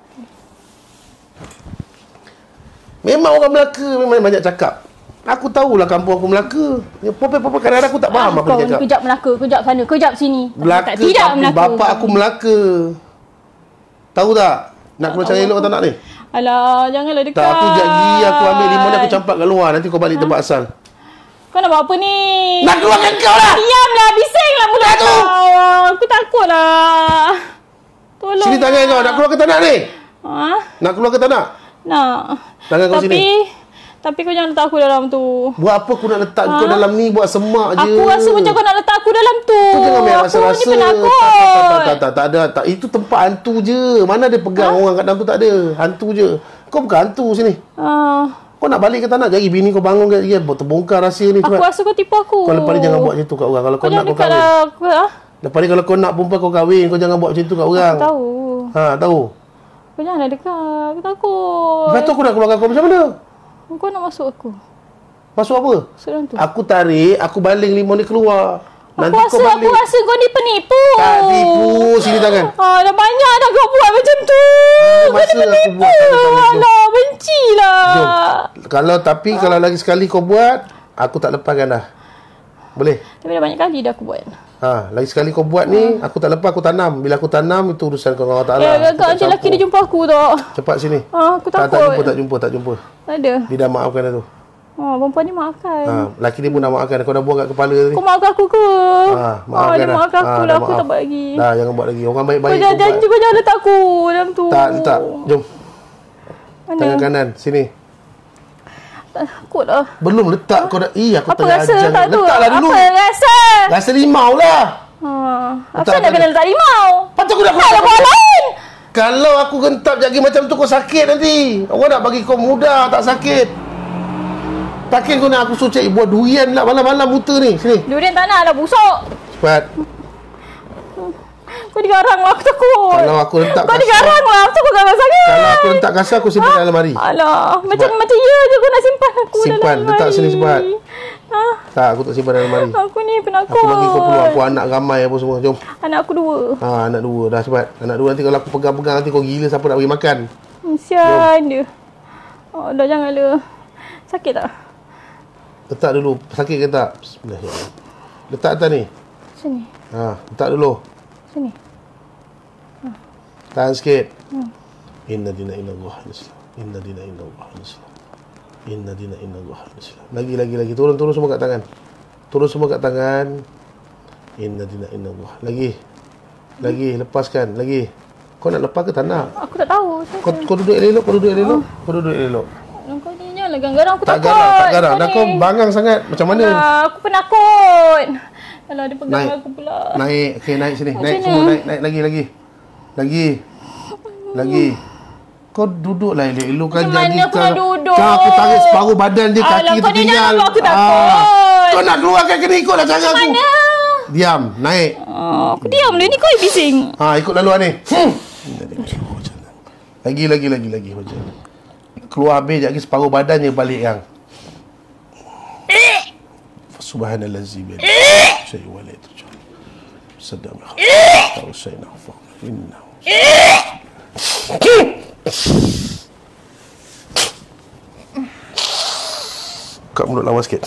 Memang orang Melaka memang banyak cakap. Aku tahulah kampung aku Melaka. Apa-apa kadang-kadang aku tak faham apa dia cakap. Kejap Melaka, kejap sana, kejap sini. Melaka, tak, tidak Melaka. Bapak aku Melaka. Tahu tak? Nak keluar cara elok atau tak ni? Alah, janganlah dekat. Tak, aku jadi aku ambil limau ni aku campak kat luar. Nanti kau balik ha? tempat asal. Kau nak buat apa ni? Nak keluarkan kau lah. Diamlah, bisinglah mulut kau. Aku takutlah. Tolong. Sini tangan kau. Nak keluar ke tak nak ni? Ha? Nak keluar ke tak nak? Nak. Tangan kau tapi, sini. Tapi kau jangan letak aku dalam tu. Buat apa aku nak letak ha? kau dalam ni? Buat semak je. Aku rasa macam kau nak letak aku dalam tu. Kau jangan main rasa-rasa. Aku ni penakut. Tak, tak, tak, tak, tak, tak ada. Tak. Itu tempat hantu je. Mana ada pegang ha? orang kat dalam tu, tak ada. Hantu je. Kau bukan hantu sini. Ha. Kau nak balik ke tak nak? Jadi bini kau bangun ke? Terbongkar rahsia ni. Aku cepat. rasa kau tipu aku. Kau lepas ni jangan buat macam tu kat orang. Kalau kau, kau nak kau kahwin. Lah, aku, ha? Lepas ni kalau kau nak perempuan kau kahwin. Kau jangan buat macam tu kat orang. Aku tahu. Ha, tahu? Kau janganlah dekat. Aku takut. Lepas tu aku nak keluarkan kau macam mana? Kau nak masuk aku. Masuk apa? Masuk tu. Aku tarik, aku baling limau ni keluar. Aku Nanti rasa, kau balik. aku rasa kau ni penipu. Tak tipu. Sini tangan. Ah, dah banyak dah kau buat macam tu. Kau Masa ni penipu. aku buat tangan-tangan. Alah, bencilah. Jom. Kalau tapi ha? kalau lagi sekali kau buat, aku tak lepaskan dah. Boleh? Tapi dah banyak kali dah aku buat. Ha, lagi sekali kau buat ni, aku tak lepas, aku tanam. Bila aku tanam, itu urusan kau dengan Allah Ta'ala. Ya, kau macam lelaki dia jumpa aku tu. Cepat sini. Ah, aku takut. Tak, tak jumpa, tak jumpa, tak jumpa. Tak ada. Dia dah maafkan dah tu. Oh, perempuan ni maafkan. Ha, lelaki dia pun dah maafkan. Kau dah buang kat kepala ni. Kau maafkan aku ke? Ha, oh, maafkan dia dah. maafkan aku ha, lah. Aku maaf. tak buat lagi. Dah, jangan buat lagi. Orang baik-baik. Kau jangan janji, kau jangan letak aku dalam tu. Tak, letak. Jom. Mana? Tangan kanan. Sini. Takut lah. Belum letak kau dah. Ih, aku Apa tengah rasa ajar. letak tu? Letaklah dulu. Apa rasa? Rasa limau lah. Ha. Apa nak kena letak limau? Patut aku dah Tak ada buat lain. Kalau aku gentap jadi macam tu kau sakit nanti. Orang nak bagi kau mudah tak sakit. Takkan kau nak aku suruh cari buah durian lah malam-malam buta ni. Sini. Durian tak nak dah busuk. Cepat. Kau digarang lah, aku takut. Kalau aku letak Kau kasar. digarang lah, aku takut garang sangat. Kalau aku letak kasar aku simpan dalam lemari. Alah, macam macam ya je kau nak simpan aku Simpan, dalam lemari. letak sini cepat. Ha? Tak, aku tak simpan dalam lemari. Aku ni penakut. Aku bagi kau peluang. Aku anak ramai apa semua. Jom. Anak aku dua. Ha, anak dua. Dah cepat. Anak dua nanti kalau aku pegang-pegang nanti kau gila siapa nak bagi makan. Sian dia. Oh, dah janganlah. Sakit tak? Letak dulu. Sakit ke tak? Bismillahirrahmanirrahim. Letak atas ni. Sini. Ha, letak dulu. Sini. Tahan sikit. Hmm. Inna dina inna Allah al-Islam. Inna dina inna Allah al-Islam. Inna dina inna Allah al-Islam. Lagi, lagi, lagi. Turun, turun semua kat tangan. Turun semua kat tangan. Inna dina inna Allah. Lagi. Lagi. Lepaskan. Lagi. Kau nak lepas ke tak nak? Aku tak tahu. Kau, kau duduk elok, kau duduk elok. Kau duduk elok. Kau ni janganlah garang-garang, aku Tak takut. garang, tak garang. Dah ni. kau bangang sangat. Macam mana? Alah, aku penakut. Alah, dia pegang Naik. aku pula. Naik. Okey, naik sini. Macam Naik mana? semua. Naik, naik lagi, lagi. Lagi. Lagi. Kau duduklah elok-elok kan. Macam mana aku nak duduk? Kau aku tarik separuh badan dia, kaki Alah, kau ni tertinggal. jangan buat aku takut. Ah. Kau nak keluarkan kena ikutlah cara aku. Mana? Diam, naik. Oh, aku diam dia ni, kau yang bising. Ha, ikut laluan ni. Hmm. Lagi, lagi, lagi, lagi. Macam ni. Keluar habis, sekejap lagi separuh badan je balik yang. Subhanallazi bi yadihi syai wa la turja. Saddam khabar. Tausayna fa inna. Buka mulut lawa sikit.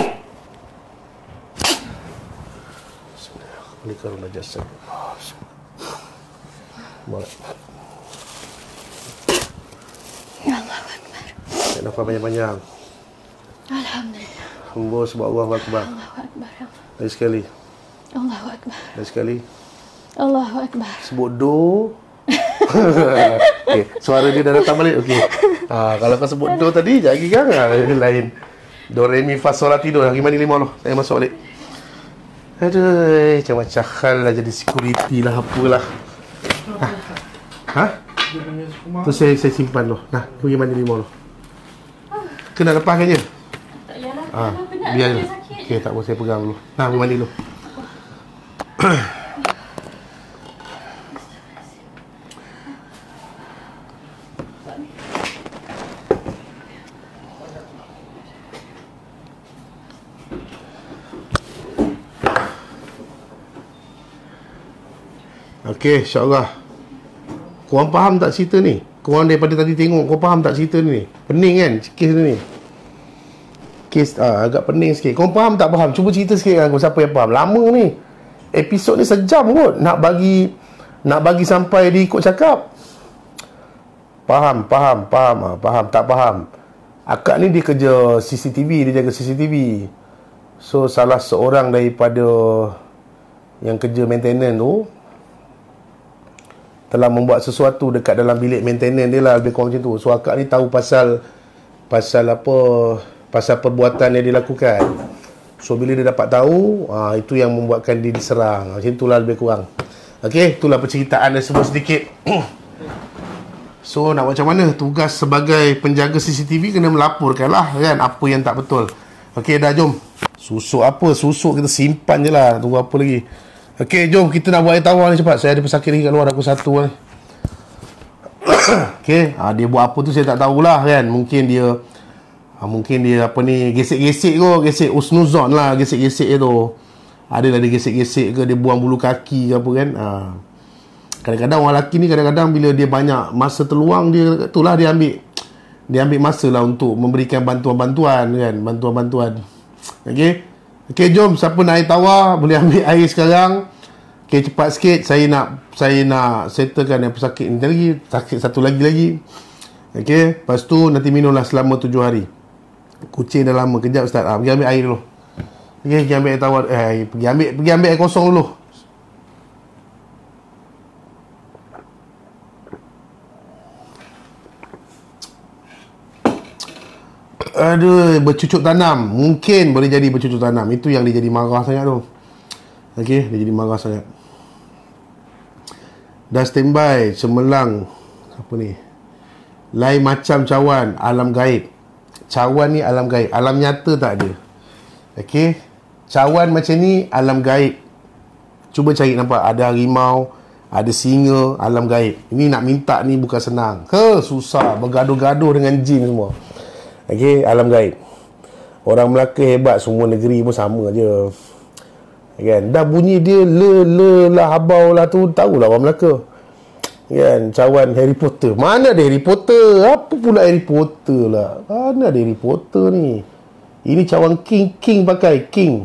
Bismillah. Likaruna jasad. Boleh. Allahu Akbar. Tarik nafas panjang-panjang. Alhamdulillah. Hembus sebab Allahu Akbar. Allahu Akbar. Lagi sekali. Allahu Akbar. Lagi sekali. Allahu Akbar. Sebut do. Okey, suara dia dah datang balik. Okey. Ha, kalau kau sebut do tadi, jangan gigang lah. Lain. Do, re, mi, fa, sol, la, ti, do. Lagi mana lima loh. Saya masuk balik. Aduh, macam-macam hal lah jadi security lah, apalah. Ha? Ha? Tu saya, saya simpan loh. Nah, pergi mandi lima loh. Kena lepaskan je. Tak payahlah. Ah, biar je. Okey, tak apa, saya pegang dulu. Nah, pergi mandi dulu. Okey, insyaAllah. Korang faham tak cerita ni? Korang daripada tadi tengok, korang faham tak cerita ni? Pening kan kes ni? Kes ah, agak pening sikit. Korang faham tak faham? Cuba cerita sikit kan siapa yang faham. Lama ni. Episod ni sejam kot. Nak bagi Nak bagi sampai dia ikut cakap. Faham, faham, faham ah, faham, tak faham. Akak ni dia kerja C C T V, dia jaga C C T V. So salah seorang daripada yang kerja maintenance tu telah membuat sesuatu dekat dalam bilik maintenance dia lah, lebih kurang macam tu. So akak ni tahu pasal Pasal apa Pasal perbuatan yang dilakukan. So bila dia dapat tahu, ah, itu yang membuatkan dia diserang. Macam itulah lebih kurang. Okey, itulah penceritaan dia semua sedikit. So nak macam mana? Tugas sebagai penjaga C C T V kena melaporkan lah kan apa yang tak betul. Okey dah, jom. Susuk apa? Susuk kita simpan je lah. Tunggu apa lagi? Okey, jom kita nak buat air tawar ni cepat. Saya ada pesakit lagi kat luar, aku satu ni. Okey, ha, dia buat apa tu saya tak tahulah kan. Mungkin dia ha, Mungkin dia apa ni, gesek-gesek kot. Gesek usnuzon lah, gesek-gesek tu. Adalah dia gesek-gesek ke, dia buang bulu kaki ke apa kan. ha. Kadang-kadang orang lelaki ni, kadang-kadang bila dia banyak masa terluang, dia itulah dia ambil Dia ambil masa lah untuk memberikan bantuan-bantuan kan. Bantuan-bantuan. Okey, okey, jom. Siapa nak air tawar boleh ambil air sekarang. Okey, cepat sikit. Saya nak Saya nak settlekan yang pesakit ni lagi. Sakit satu lagi lagi. Okey, lepas tu nanti minumlah selama tujuh hari. Kucing dah lama. Kejap Ustaz, ha, pergi ambil air dulu. Pergi, pergi ambil air tawar. Eh, pergi ambil Pergi ambil air kosong dulu. Aduh, bercucuk tanam. Mungkin boleh jadi bercucuk tanam. Itu yang dia jadi marah sangat tu. Okey, dia jadi marah sangat. Dah standby cemerlang. Apa ni? Lain macam cawan, alam gaib. Cawan ni alam gaib. Alam nyata tak ada. Okey. Cawan macam ni alam gaib. Cuba cari nampak. Ada harimau, ada singa, alam gaib. Ini nak minta ni bukan senang. Ke susah. Bergaduh-gaduh dengan jin semua. Okey, alam gaib. Orang Melaka hebat, semua negeri pun sama je. Kan? Dah bunyi dia le le lah habau lah tu, tahulah orang Melaka. Kan? Cawan Harry Potter. Mana ada Harry Potter? Apa pula Harry Potter lah? Mana ada Harry Potter ni? Ini cawan king, king pakai king.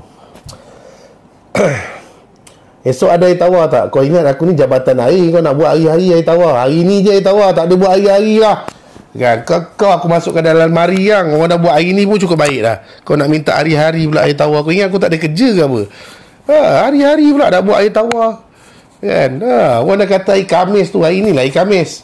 Esok ada air tawar tak? Kau ingat aku ni jabatan air, kau nak buat hari-hari air tawar. Hari ni je air tawar, tak ada buat hari-hari lah. Kan? Kau, kau aku masukkan dalam lemari yang orang dah buat hari ni pun cukup baik dah. Kau nak minta hari-hari pula air tawar. Kau ingat aku tak ada kerja ke apa? Ha, hari-hari pula dah buat air tawar. Kan? Ha, orang dah kata air Khamis tu. Hari ni lah air Khamis.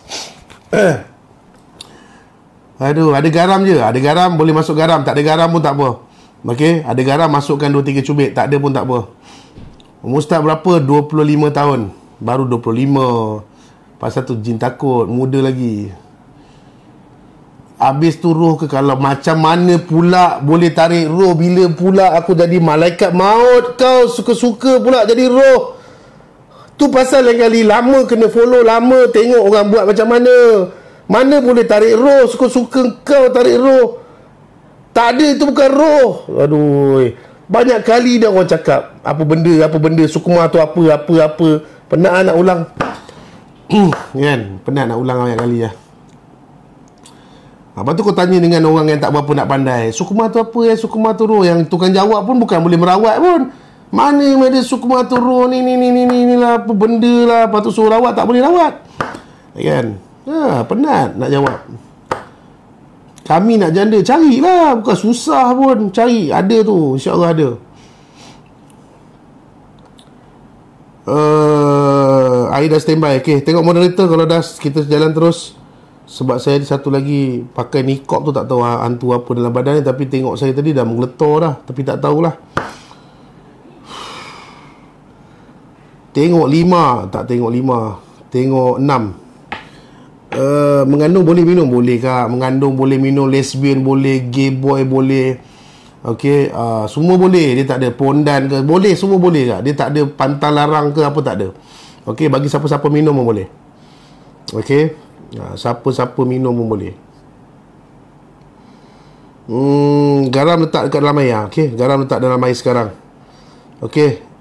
Aduh, ada garam je. Ada garam, boleh masuk garam. Tak ada garam pun tak apa. Okey, ada garam masukkan dua tiga cubit. Tak ada pun tak apa. Umur Ustaz berapa? dua puluh lima tahun. Baru dua puluh lima. Pasal tu jin takut. Muda lagi. Habis tu roh ke, kalau macam mana pula boleh tarik roh bila pula aku jadi malaikat maut, kau suka-suka pula jadi roh. Tu pasal lain kali lama kena follow, lama tengok orang buat macam mana. Mana boleh tarik roh, suka-suka kau tarik roh. Tak ada, itu bukan roh. Aduh, banyak kali dah orang cakap apa benda, apa benda, sukma tu apa, apa, apa. Penat nak ulang. Kan? Penat nak ulang banyak kali lah. Lepas tu kau tanya dengan orang yang tak berapa nak pandai, sukma tu apa ya, sukma tu roh. Yang tukang jawab pun bukan boleh merawat pun. Mana yang ada sukma tu roh ni ni ni ni ni, ni lah, apa benda lah. Lepas tu suruh rawat, tak boleh rawat. Kan? Ha, penat nak jawab. Kami nak janda, carilah. Bukan susah pun, cari. Ada tu, insyaAllah ada. Uh, Air dah standby. Okay, tengok moderator kalau dah kita jalan terus. Sebab saya ada satu lagi pakai nikop tu, tak tahu hantu apa dalam badan ni. Tapi tengok saya tadi dah menggeletar dah. Tapi tak tahulah. Tengok lima. Tak tengok lima. Tengok enam. uh, Mengandung boleh minum? Boleh kak. Mengandung boleh minum. Lesbian boleh. Gay boy boleh. Okay, uh, semua boleh. Dia tak ada pondan ke. Boleh, semua boleh kak. Dia tak ada pantang larang ke apa, tak ada. Okay, bagi siapa-siapa minum pun boleh. Okay. Ha, siapa-siapa minum pun boleh. hmm, Garam letak dekat dalam air. Okay, garam letak dalam air sekarang. Okay,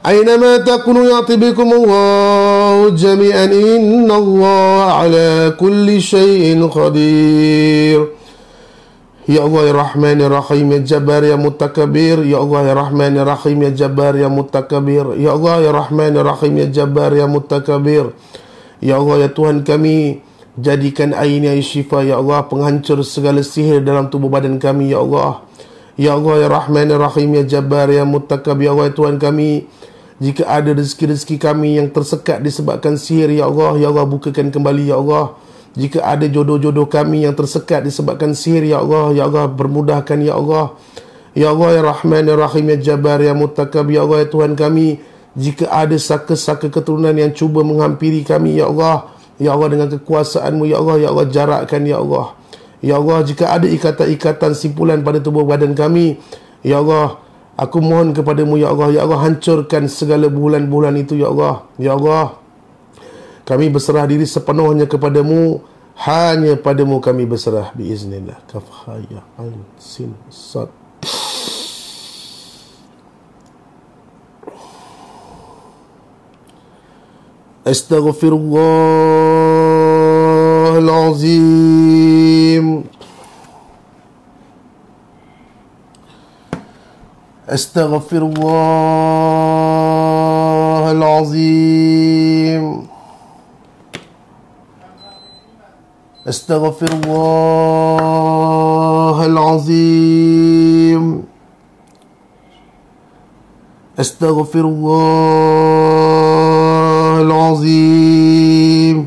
أينما تكونوا يأتي بكم الله جميعا إن الله على كل شيء قدير. Ya Allah ya Rahman ya Rahim ya Jabbar ya Mutakabir. Ya Allah ya Rahman ya Rahim ya Jabbar ya Mutakabir. Ya Allah ya Rahman ya Rahim ya Jabbar ya Mutakabir. Ya Allah ya Tuhan kami, jadikan air ini air syifa ya Allah, penghancur segala sihir dalam tubuh badan kami ya Allah. Ya Allah ya Rahman ya Rahim ya Jabbar ya Mutakabir. Ya Allah ya Tuhan kami, jika ada rezeki-rezeki kami yang tersekat disebabkan sihir ya Allah, ya Allah bukakan kembali ya Allah. Jika ada jodoh-jodoh kami yang tersekat disebabkan sihir ya Allah, ya Allah bermudahkan ya Allah. Ya Allah ya Rahman ya Rahim ya Jabbar ya Mutakabir. Ya Allah ya Tuhan kami, jika ada saka-saka keturunan yang cuba menghampiri kami ya Allah, ya Allah dengan kekuasaan-Mu ya Allah, ya Allah jarakkan ya Allah. Ya Allah, jika ada ikatan-ikatan simpulan pada tubuh badan kami, ya Allah, aku mohon kepadamu ya Allah, ya Allah hancurkan segala bulan-bulan itu ya Allah. Ya Allah, kami berserah diri sepenuhnya kepadamu, hanya padamu kami berserah biiznillah. Kaf ha ya ain sin sad. Astaghfirullahal azim. Astaghfirullahal azim. Astaghfirullahal azim. Astaghfirullahal azim.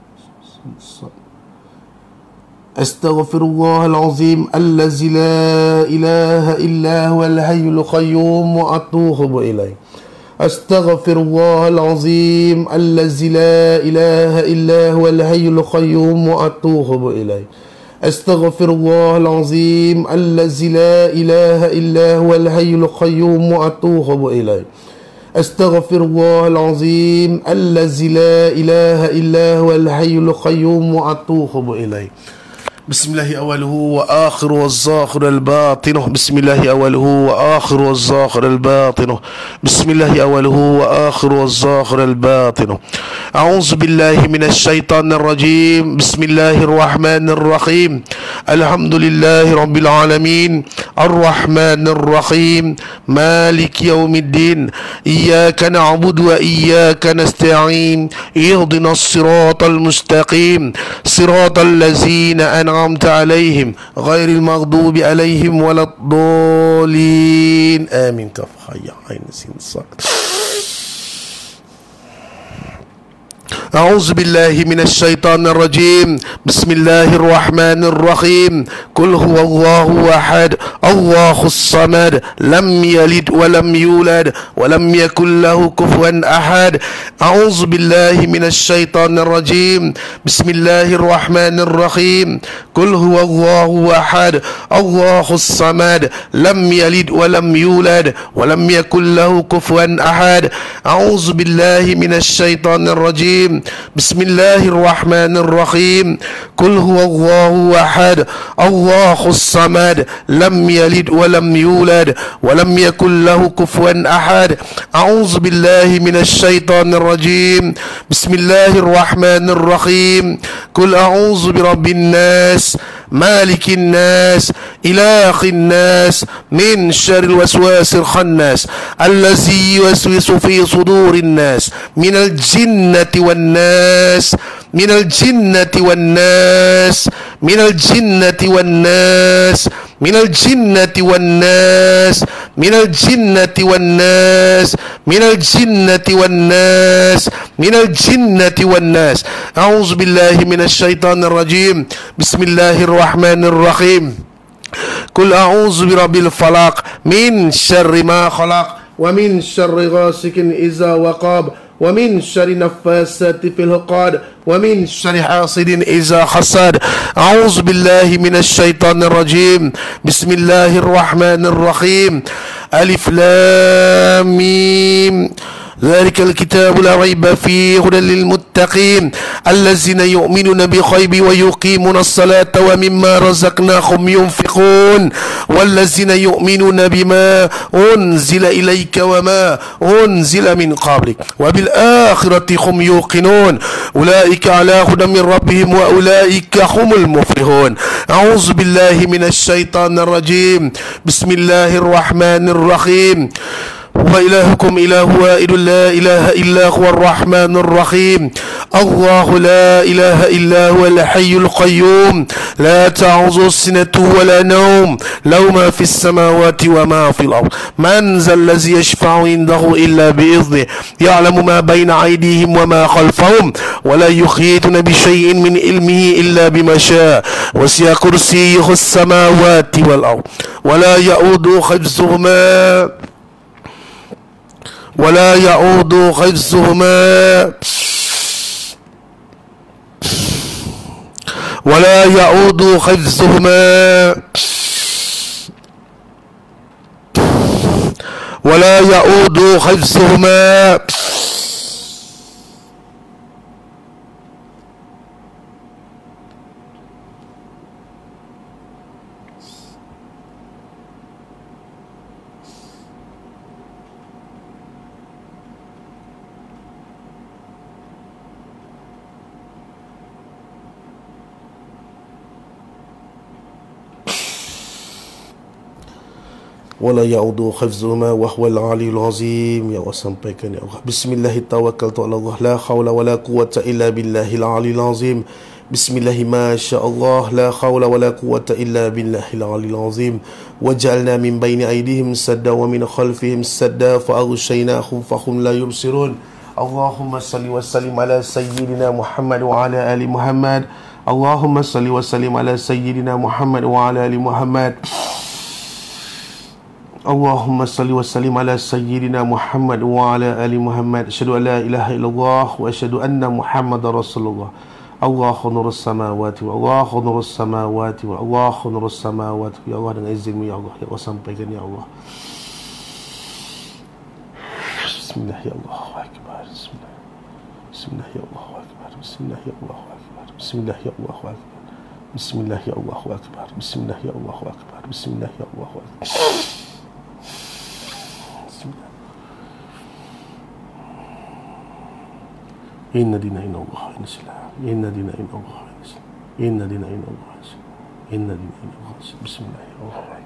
Astaghfirullahal azim allazi la ilaha illa huwal hayyul qayyum wa atubu ilaih. Astaghfirullahal azim allazi la ilaha illa huwal hayyul qayyum wa atubu ilaih. Astaghfirullahal azim allazi la ilaha illa huwal hayyul qayyum wa atubu ilaih. Astaghfirullahal azim allazi la ilaha illa huwal hayyul qayyum wa atubu ilaih. Bismillahi awaluhu wa akhiru wa zakhir al-batinuh. Bismillahi awaluhu wa akhiru wa zakhir al-batinuh. Bismillahi awaluhu wa akhiru wa zakhir al-batinuh. A'udzu billahi minasy syaithanir rajim. Bismillahirrahmanir rahim. Alhamdulillahi rabbil alamin. Ar-rahmanir rahim. Maliki yaumiddin. Iyyaka na'budu wa iyyaka nasta'in. Ihdinas siratal mustaqim. Siratal ladzina أنعمت عليهم غير المغضوب عليهم ولا الضالين آمين. كف حي عين سين صاد. أعوذ بالله من الشيطان الرجيم. بسم الله الرحمن الرحيم. قل هو الله أحد الله الصمد لم يلد ولم يولد ولم يكن له كفوا أحد. أعوذ بالله من الشيطان الرجيم. بسم الله الرحمن الرحيم. قل هو الله أحد الله الصمد لم يلد ولم يولد ولم يكن له كفوا أحد. أعوذ بالله من الشيطان الرجيم. بسم الله الرحمن الرحيم. قل هو الله أحد الله الصمد لم يلد ولم يولد ولم يكن له كفوا أحد. أعوذ بالله من الشيطان الرجيم. بسم الله الرحمن الرحيم. قل أعوذ برب الناس مالك الناس إله الناس من شر الوسواس الخناس الذي يوسوس في صدور الناس من الجنة والناس من الجنة والناس من الجنة والناس من الجنة والناس من الجنة والناس من الجنة والناس من الجنة والناس. أعوذ بالله من الشيطان الرجيم. بسم الله الرحمن الرحيم. قل أعوذ برب الفلق من شر ما خلق ومن شر غاسق إذا وقب ومن شر النفاثات في العقد ومن شر حاسد إذا حسد. أعوذ بالله من الشيطان الرجيم. بسم الله الرحمن الرحيم. ألف لام ميم ذلك الكتاب لا ريب فيه هدى للمتقين الذين يؤمنون بالغيب ويقيمون الصلاة ومما رزقناهم ينفقون والذين يؤمنون بما أنزل إليك وما أنزل من قبلك وبالآخرة هم يوقنون أولئك على هدى من ربهم وأولئك هم المفلحون أعوذ بالله من الشيطان الرجيم بسم الله الرحمن الرحيم وإلهكم إله واحد لا إله إلا هو الرحمن الرحيم الله لا إله إلا هو الحي القيوم لا تأخذه سنة ولا نوم له ما في السماوات وما في الأرض من ذا الذي يشفع عنده إلا بإذنه يعلم ما بين أيديهم وما خلفهم ولا يحيطون بشيء من علمه إلا بما شاء وسع كرسيه السماوات والأرض ولا يؤوده حفظهما ولا يعود حفظهما ولا يعود حفظهما ولا يعود حفظهما wala ya'udu hifzuhuma wa huwal aliyul azim. Ya Allah, sampaikan ya Allah. Bismillah tawakkaltu ala Allah la hawla wala quwwata illa billahil aliyil azim. Bismillah ma sya Allah la hawla wala quwwata illa billahil aliyil azim. Waj'alna min baini aydihim sadda wa min khalfihim sadda fa aghshaynahum fahum la yubsirun. Allahumma salli wa sallim ala sayyidina Muhammad wa ala ali Muhammad. Allahumma salli wa sallim ala sayyidina Muhammad wa ala ali Muhammad. Allahumma salli wa sallim ala sayyidina Muhammad wa ala ali Muhammad. Asyhadu an la ilaha illallah wa asyhadu anna Muhammadar Rasulullah. Allahu nurus samawati wa Allahu nurus samawati wa Allahu nurus samawati. Ya Allah, dengan izinmu ya Allah, ya Allah sampaikan ya Allah. Bismillah ya Allahu akbar. Bismillah. Bismillah ya Allahu akbar. Bismillah ya Allahu akbar. Bismillah ya Allahu akbar. Bismillah ya Allahu akbar. Bismillah ya Allahu akbar. Bismillah ya Allahu akbar. Inna dina inna Allah Islam. Inna dina inna Allah Islam. Inna dina inna Allah Islam. Inna dina inna Allah Islam. Bismillahirrahmanirrahim.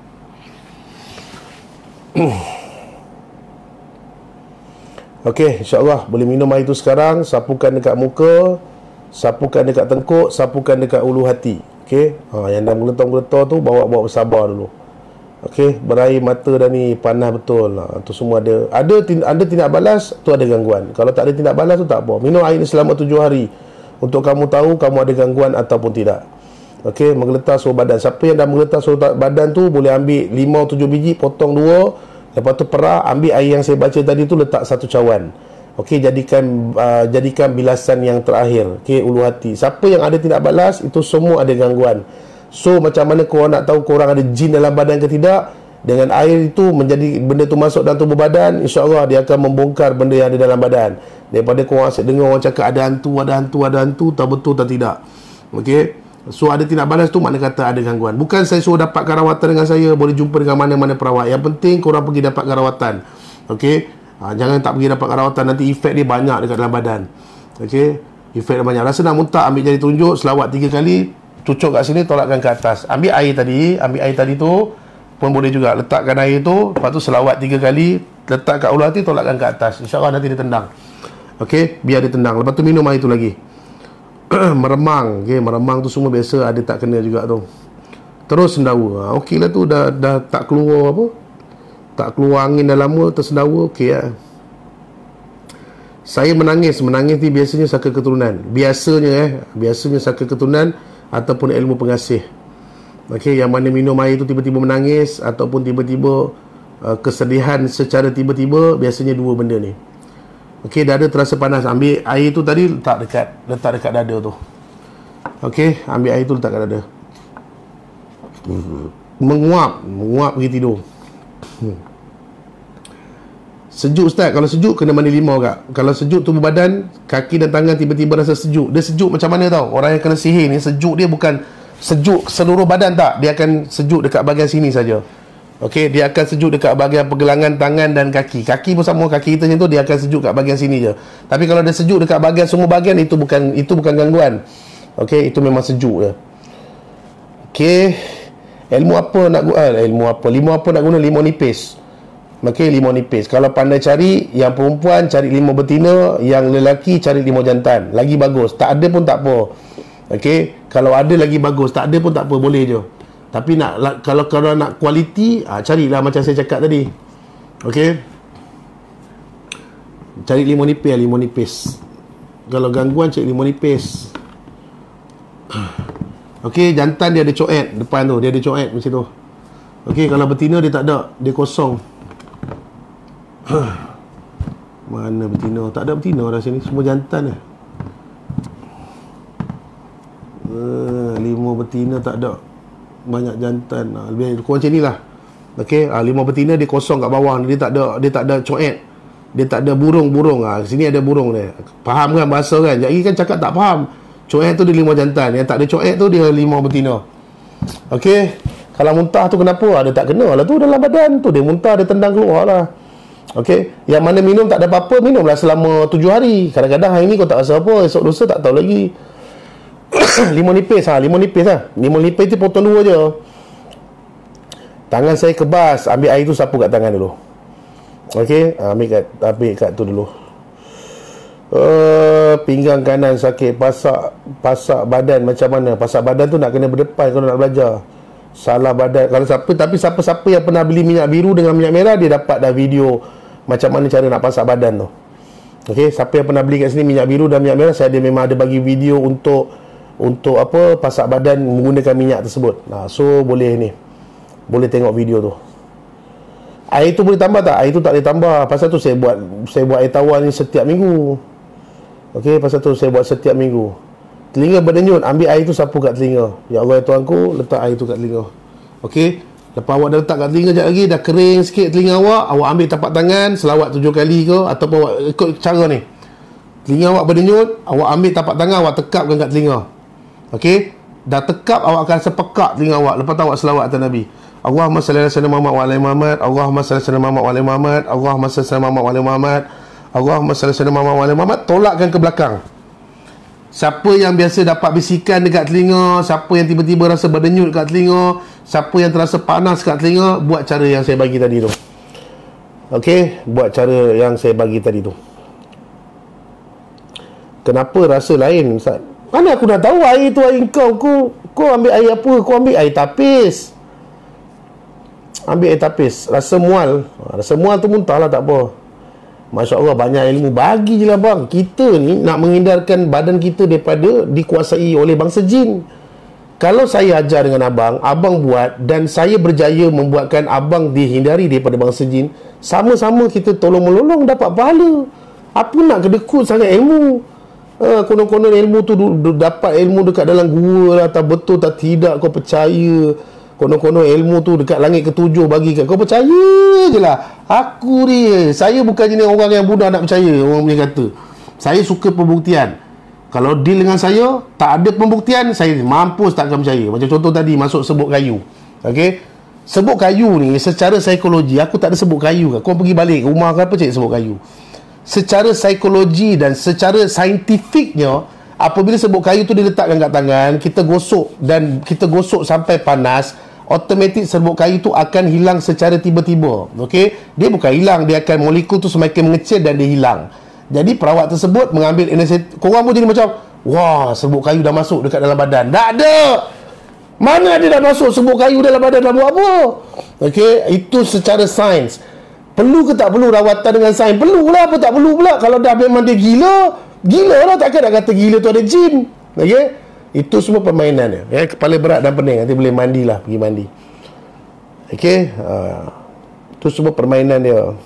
Okey, insya-Allah boleh minum air itu sekarang. Sapukan dekat muka, sapukan dekat tengkuk, sapukan dekat ulu hati. Okey. Ha, yang dah mengeletar-geletar tu bawa-bawa bersabar dulu. Okey, berair mata dah ni panas betul. Ha, tu semua ada. Ada anda tidak balas, tu ada gangguan. Kalau tak ada tindak balas tu tak apa. Minum air ni selama tujuh hari untuk kamu tahu kamu ada gangguan ataupun tidak. Okey, menggeletar seluruh badan. Siapa yang dah menggeletar seluruh badan tu boleh ambil lima tujuh biji, potong dua, lepas tu perah, ambil air yang saya baca tadi tu, letak satu cawan. Okey, jadikan uh, jadikan bilasan yang terakhir. Okey, ulu hati. Siapa yang ada tindak balas, itu semua ada gangguan. So macam mana korang nak tahu korang ada jin dalam badan ke tidak? Dengan air itu menjadi benda tu masuk dalam tubuh badan, insya-Allah dia akan membongkar benda yang ada dalam badan. Daripada korang asyik dengar orang cakap ada hantu, ada hantu, ada hantu, tak betul tak tidak. Okey. So ada tindak balas tu makna kata ada gangguan. Bukan saya suruh dapatkan rawatan dengan saya, boleh jumpa dengan mana-mana perawat. Yang penting korang pergi dapatkan rawatan. Okey. Ha, jangan tak pergi dapatkan rawatan, nanti efek dia banyak dekat dalam badan. Okey. Efek dia banyak. Rasa nak muntah, ambil jari tunjuk, selawat tiga kali, cucuk kat sini, tolakkan ke atas. Ambil air tadi, ambil air tadi tu pun boleh juga. Letakkan air tu, lepas tu selawat tiga kali, letak kat ulu hati, tolakkan ke atas. InsyaAllah nanti dia tendang. Okey, biar dia tendang. Lepas tu minum air tu lagi. Meremang. Okey, meremang tu semua biasa, ada tak kena juga tu. Terus sendawa. Ha, okey lah tu, dah, dah tak keluar apa, tak keluar angin dah lama, tersendawa. Okey lah. Saya menangis. Menangis ni biasanya saka keturunan. Biasanya eh, biasanya saka keturunan ataupun ilmu pengasih. Okey, yang mana minum air tu tiba-tiba menangis ataupun tiba-tiba uh, kesedihan secara tiba-tiba, biasanya dua benda ni. Okey, dada terasa panas, ambil air tu tadi letak dekat letak dekat dada tu. Okey, ambil air tu letak kat dada. Menguap, menguap pergi tidur. Hmm. Sejuk Ustaz, kalau sejuk kena mandi limau kak. Kalau sejuk tubuh badan, kaki dan tangan tiba-tiba rasa sejuk. Dia sejuk macam mana tau? Orang yang kena sihir ni, sejuk dia bukan sejuk seluruh badan tak. Dia akan sejuk dekat bahagian sini saja. Okey, dia akan sejuk dekat bahagian pergelangan tangan dan kaki. Kaki pun sama, kaki kita macam tu, dia akan sejuk kat bahagian sini je. Tapi kalau dia sejuk dekat bahagian semua bahagian, itu bukan itu bukan gangguan. Okey, itu memang sejuk je. Okey. Ilmu apa nak guna? Eh, ilmu apa? Limau apa nak guna? Limau nipis. Okey, limau nipis. Kalau pandai cari, yang perempuan cari limau betina, yang lelaki cari limau jantan. Lagi bagus. Tak ada pun tak apa. Okey, kalau ada lagi bagus, tak ada pun tak apa, boleh je. Tapi nak kalau kalau nak kualiti, ah, carilah macam saya cakap tadi. Okey. Cari limau nipis, limau nipis. Kalau gangguan cari limau nipis. Okey, jantan dia ada coet depan tu, dia ada coet macam tu. Okey, kalau betina dia tak ada, dia kosong. Mana betina? Tak ada betina dah sini, semua jantan lah. Uh, limau betina tak ada, banyak jantan. Ha, lebih kurang macam ni lah. Okey, ha, limau betina dia kosong kat bawah, dia tak ada dia tak ada coet. Dia tak ada burung-burung. Ha, sini ada burung dia. Faham kan bahasa kan? Jadi kan cakap tak faham. Coet tu dia limau jantan, yang tak ada coet tu dia limau betina. Okey, kalau muntah tu kenapa? Ada tak kena lah tu dalam badan tu, dia muntah, dia tendang keluar lah. Okey, yang mana minum tak ada apa-apa, minumlah selama tujuh hari. Kadang-kadang hari ni kau tak rasa apa, esok lusa tak tahu lagi. Limau nipis ha, limau nipis lah. Limau nipis tu potong dua je. Tangan saya kebas, ambil air tu sapu kat tangan dulu. Okey, ambil kat ambil kat tu dulu. Uh, pinggang kanan sakit, pasak pasak badan macam mana? Pasak badan tu nak kena berdepan kalau nak belajar. Salah badan kalau siapa, tapi siapa-siapa yang pernah beli minyak biru dengan minyak merah, dia dapat dah video macam mana cara nak pasak badan tu. Okey, siapa yang pernah beli kat sini minyak biru dan minyak merah, saya ada memang ada bagi video untuk untuk apa, pasak badan menggunakan minyak tersebut. Nah, so boleh ni. Boleh tengok video tu. Air tu boleh tambah tak? Air tu tak boleh tambah. Pasal tu saya buat saya buat air tawar ni setiap minggu. Okey, pasal tu saya buat setiap minggu. Telinga berdenyut, ambil air tu sapu kat telinga. Ya Allah ya Tuhanku, letak air tu kat telinga. Okey, lepas awak dah letak kat telinga sekejap lagi, dah kering sikit telinga awak, awak ambil tapak tangan, selawat tujuh kali ke, ataupun awak ikut cara ni. Telinga awak berdenyut, awak ambil tapak tangan, awak tekapkan kat telinga. Okey, dah tekap, awak akan sepekak telinga awak. Lepas tu awak selawat atas Nabi. Allahumma salli ala sayyidina Muhammad wa ala Muhammad. Allahumma salli ala sayyidina Muhammad wa ala Muhammad. Allahumma salli ala sayyidina Muhammad wa ala Muhammad. Allahumma salli ala sayyidina Muhammad wa ala Muhammad. Tolakkan ke belakang. Siapa yang biasa dapat bisikan dekat telinga, siapa yang tiba-tiba rasa berdenyut dekat telinga, siapa yang terasa panas dekat telinga, buat cara yang saya bagi tadi tu. Okey, buat cara yang saya bagi tadi tu. Kenapa rasa lain, Ustaz? Mana aku dah tahu air tu air kau. Kau, kau ambil air apa? Kau ambil air tapis. Ambil air tapis. Rasa mual. Rasa mual tu muntah lah, tak apa. Masya Allah, banyak ilmu. Bagi je lah bang. Kita ni nak menghindarkan badan kita daripada dikuasai oleh bangsa jin. Kalau saya ajar dengan abang, abang buat, dan saya berjaya membuatkan abang dihindari daripada bangsa jin, sama-sama kita tolong-menolong dapat pahala. Apa nak kedekut sangat ilmu? Ha, konon-konon ilmu tu du, du, dapat ilmu dekat dalam gua lah, tak betul tak tidak kau percaya. Konon-konon ilmu tu dekat langit ketujuh bagi kat kau, percaya je lah. Aku ni, saya bukan jenis orang yang mudah nak percaya. Orang punya kata, saya suka pembuktian. Kalau deal dengan saya tak ada pembuktian, saya mampus tak akan percaya. Macam contoh tadi masuk sebut kayu. Okey, sebut kayu ni secara psikologi, aku tak ada sebut kayu. Kau pergi balik ke rumah ke apa, cari sebut kayu. Secara psikologi dan secara saintifiknya, apabila sebut kayu tu diletakkan kat tangan, kita gosok dan kita gosok sampai panas, automatik serbuk kayu tu akan hilang secara tiba-tiba. Okey, dia bukan hilang, dia akan molekul tu semakin mengecil dan dia hilang. Jadi perawat tersebut mengambil anesthesia. Korang pun jadi macam, wah, serbuk kayu dah masuk dekat dalam badan. Tak ada. Mana dia dah masuk serbuk kayu dalam badan, dah buat apa? Okey, itu secara sains. Perlu ke tak perlu rawatan dengan sains? Perlulah, apa tak perlu pula? Kalau dah memang dia gila, gila lah, takkan nak kata gila tu ada jin. Okey, itu semua permainan dia. Ya, kepala berat dan pening, nanti boleh mandilah, pergi mandi. Okey, uh, itu semua permainan dia.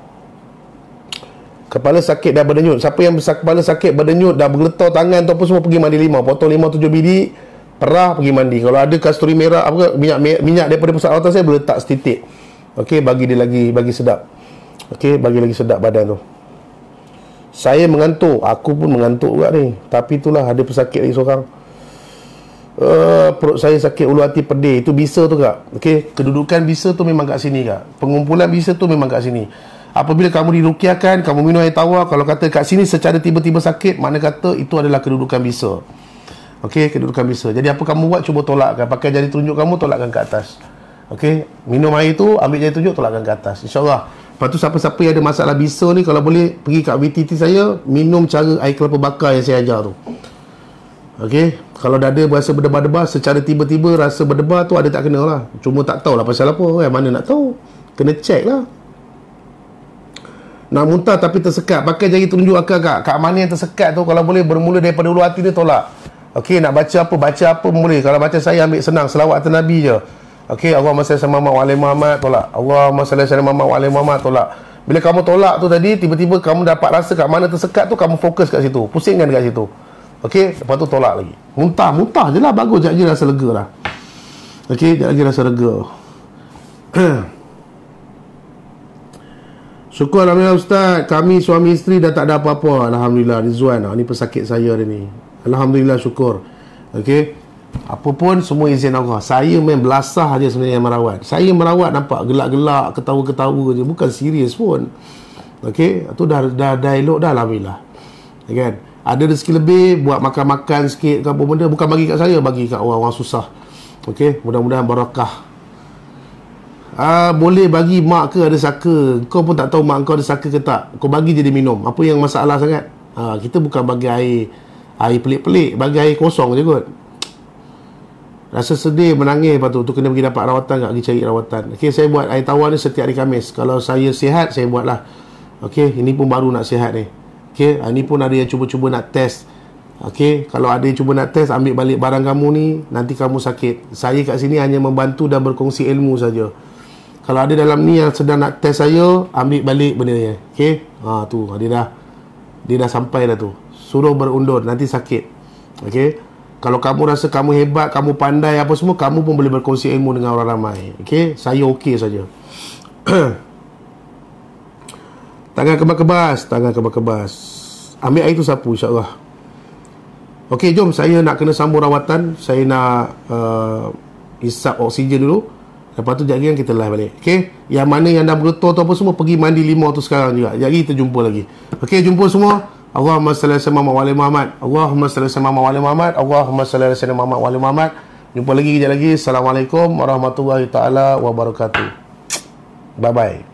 Kepala sakit dah berdenyut, siapa yang kepala sakit berdenyut, dah bergetar tangan tu apa semua, pergi mandi limau. Potong limau tujuh biji, perah, pergi mandi. Kalau ada kasturi merah, apa minyak minyak daripada pusat rawatan saya, boleh letak setitik. Okey, bagi dia lagi, bagi sedap. Okey, bagi lagi sedap badan tu. Saya mengantuk, aku pun mengantuk juga ni. Tapi itulah, ada pesakit lagi seorang. Uh, perut saya sakit, ulu hati pedih. Itu bisa tu kak. Okey, kedudukan bisa tu memang kat sini kak. Pengumpulan bisa tu memang kat sini. Apabila kamu dirukiahkan, kamu minum air tawar, kalau kata kat sini secara tiba-tiba sakit, mana kata itu adalah kedudukan bisa. Okey, kedudukan bisa. Jadi apa kamu buat, cuba tolakkan. Pakai jari tunjuk kamu, tolakkan ke atas. Okey, minum air tu, ambil jari tunjuk, tolakkan ke atas. InsyaAllah. Lepas tu siapa-siapa yang ada masalah bisa ni, kalau boleh pergi kat V T T saya, minum cara air kelapa bakar yang saya ajar tu. Okey, kalau dada berasa berdebar-debar, secara tiba-tiba rasa berdebar tu ada tak kena lah. Cuma tak tahulah pasal apa, kan? Mana nak tahu. Kena check lah. Nak muntah tapi tersekat, pakai jari tunjuk akak kak. Kat mana yang tersekat tu, kalau boleh bermula daripada ulu hati ni, tolak. Okey, nak baca apa, baca apa pun boleh. Kalau baca saya ambil senang, selawat atas Nabi je. Okey, Allahumma salli ala Muhammad wa ala Muhammad, tolak. Allahumma salli ala Muhammad wa ala Muhammad, tolak. Bila kamu tolak tu tadi, tiba-tiba kamu dapat rasa kat mana tersekat tu, kamu fokus kat situ. Pusingkan kat situ. Okey, lepas tu tolak lagi. Muntah, muntah je lah, bagus. Sekejap lagi rasa lega lah. Okey, sekejap lagi rasa lega. Syukur Alhamdulillah Ustaz, kami suami isteri dah tak ada apa-apa. Alhamdulillah, Rizwan, ni pesakit saya dia ni. Alhamdulillah, syukur. Okey, apa pun semua izin Allah. Saya main belasah je sebenarnya yang merawat. Saya merawat nampak gelak-gelak, ketawa-ketawa je, bukan serius pun. Okey, tu dah dah dah elok dah, Alhamdulillah. Ya kan? Ada rezeki lebih, buat makan-makan sikit ke apa benda, bukan bagi kat saya, bagi kat orang-orang susah. Okey, mudah-mudahan barakah. Ah, boleh bagi mak ke ada saka. Kau pun tak tahu mak kau ada saka ke tak. Kau bagi je dia minum. Apa yang masalah sangat? Ah, kita bukan bagi air air pelik-pelik, bagi air kosong je kot. Rasa sedih, menangis, lepas tu, tu kena pergi dapat rawatan, tak pergi cari rawatan. Okey, saya buat air tawar ni setiap hari Khamis. Kalau saya sihat, saya buat lah. Okey, ini pun baru nak sihat ni. Okey, ini pun ada yang cuba-cuba nak test. Okey, kalau ada yang cuba nak test, ambil balik barang kamu ni, nanti kamu sakit. Saya kat sini hanya membantu dan berkongsi ilmu saja. Kalau ada dalam ni yang sedang nak test saya, ambil balik benda ni. Okey, ha, tu, dia dah Dia dah sampai dah tu. Suruh berundur, nanti sakit. Okey, kalau kamu rasa kamu hebat, kamu pandai apa semua, kamu pun boleh berkongsi ilmu dengan orang ramai. Okey, saya okey saja. Tangan kebas-kebas, tangan kebas-kebas. Ambil air tu sapu, insyaAllah. Okey, jom, saya nak kena sambung rawatan. Saya nak uh, isap oksigen dulu. Lepas tu sekejap lagi kita live balik. Okey, yang mana yang dah bergetar tu apa semua, pergi mandi limau tu sekarang juga. Sekejap lagi kita jumpa lagi. Okey, jumpa semua. Allahumma salli ala Muhammad wa ala Muhammad. Allahumma salli ala Muhammad wa ala Muhammad. Allahumma salli ala Muhammad wa ala Muhammad. Jumpa lagi kejap lagi. Assalamualaikum warahmatullahi taala wabarakatuh. Bye bye.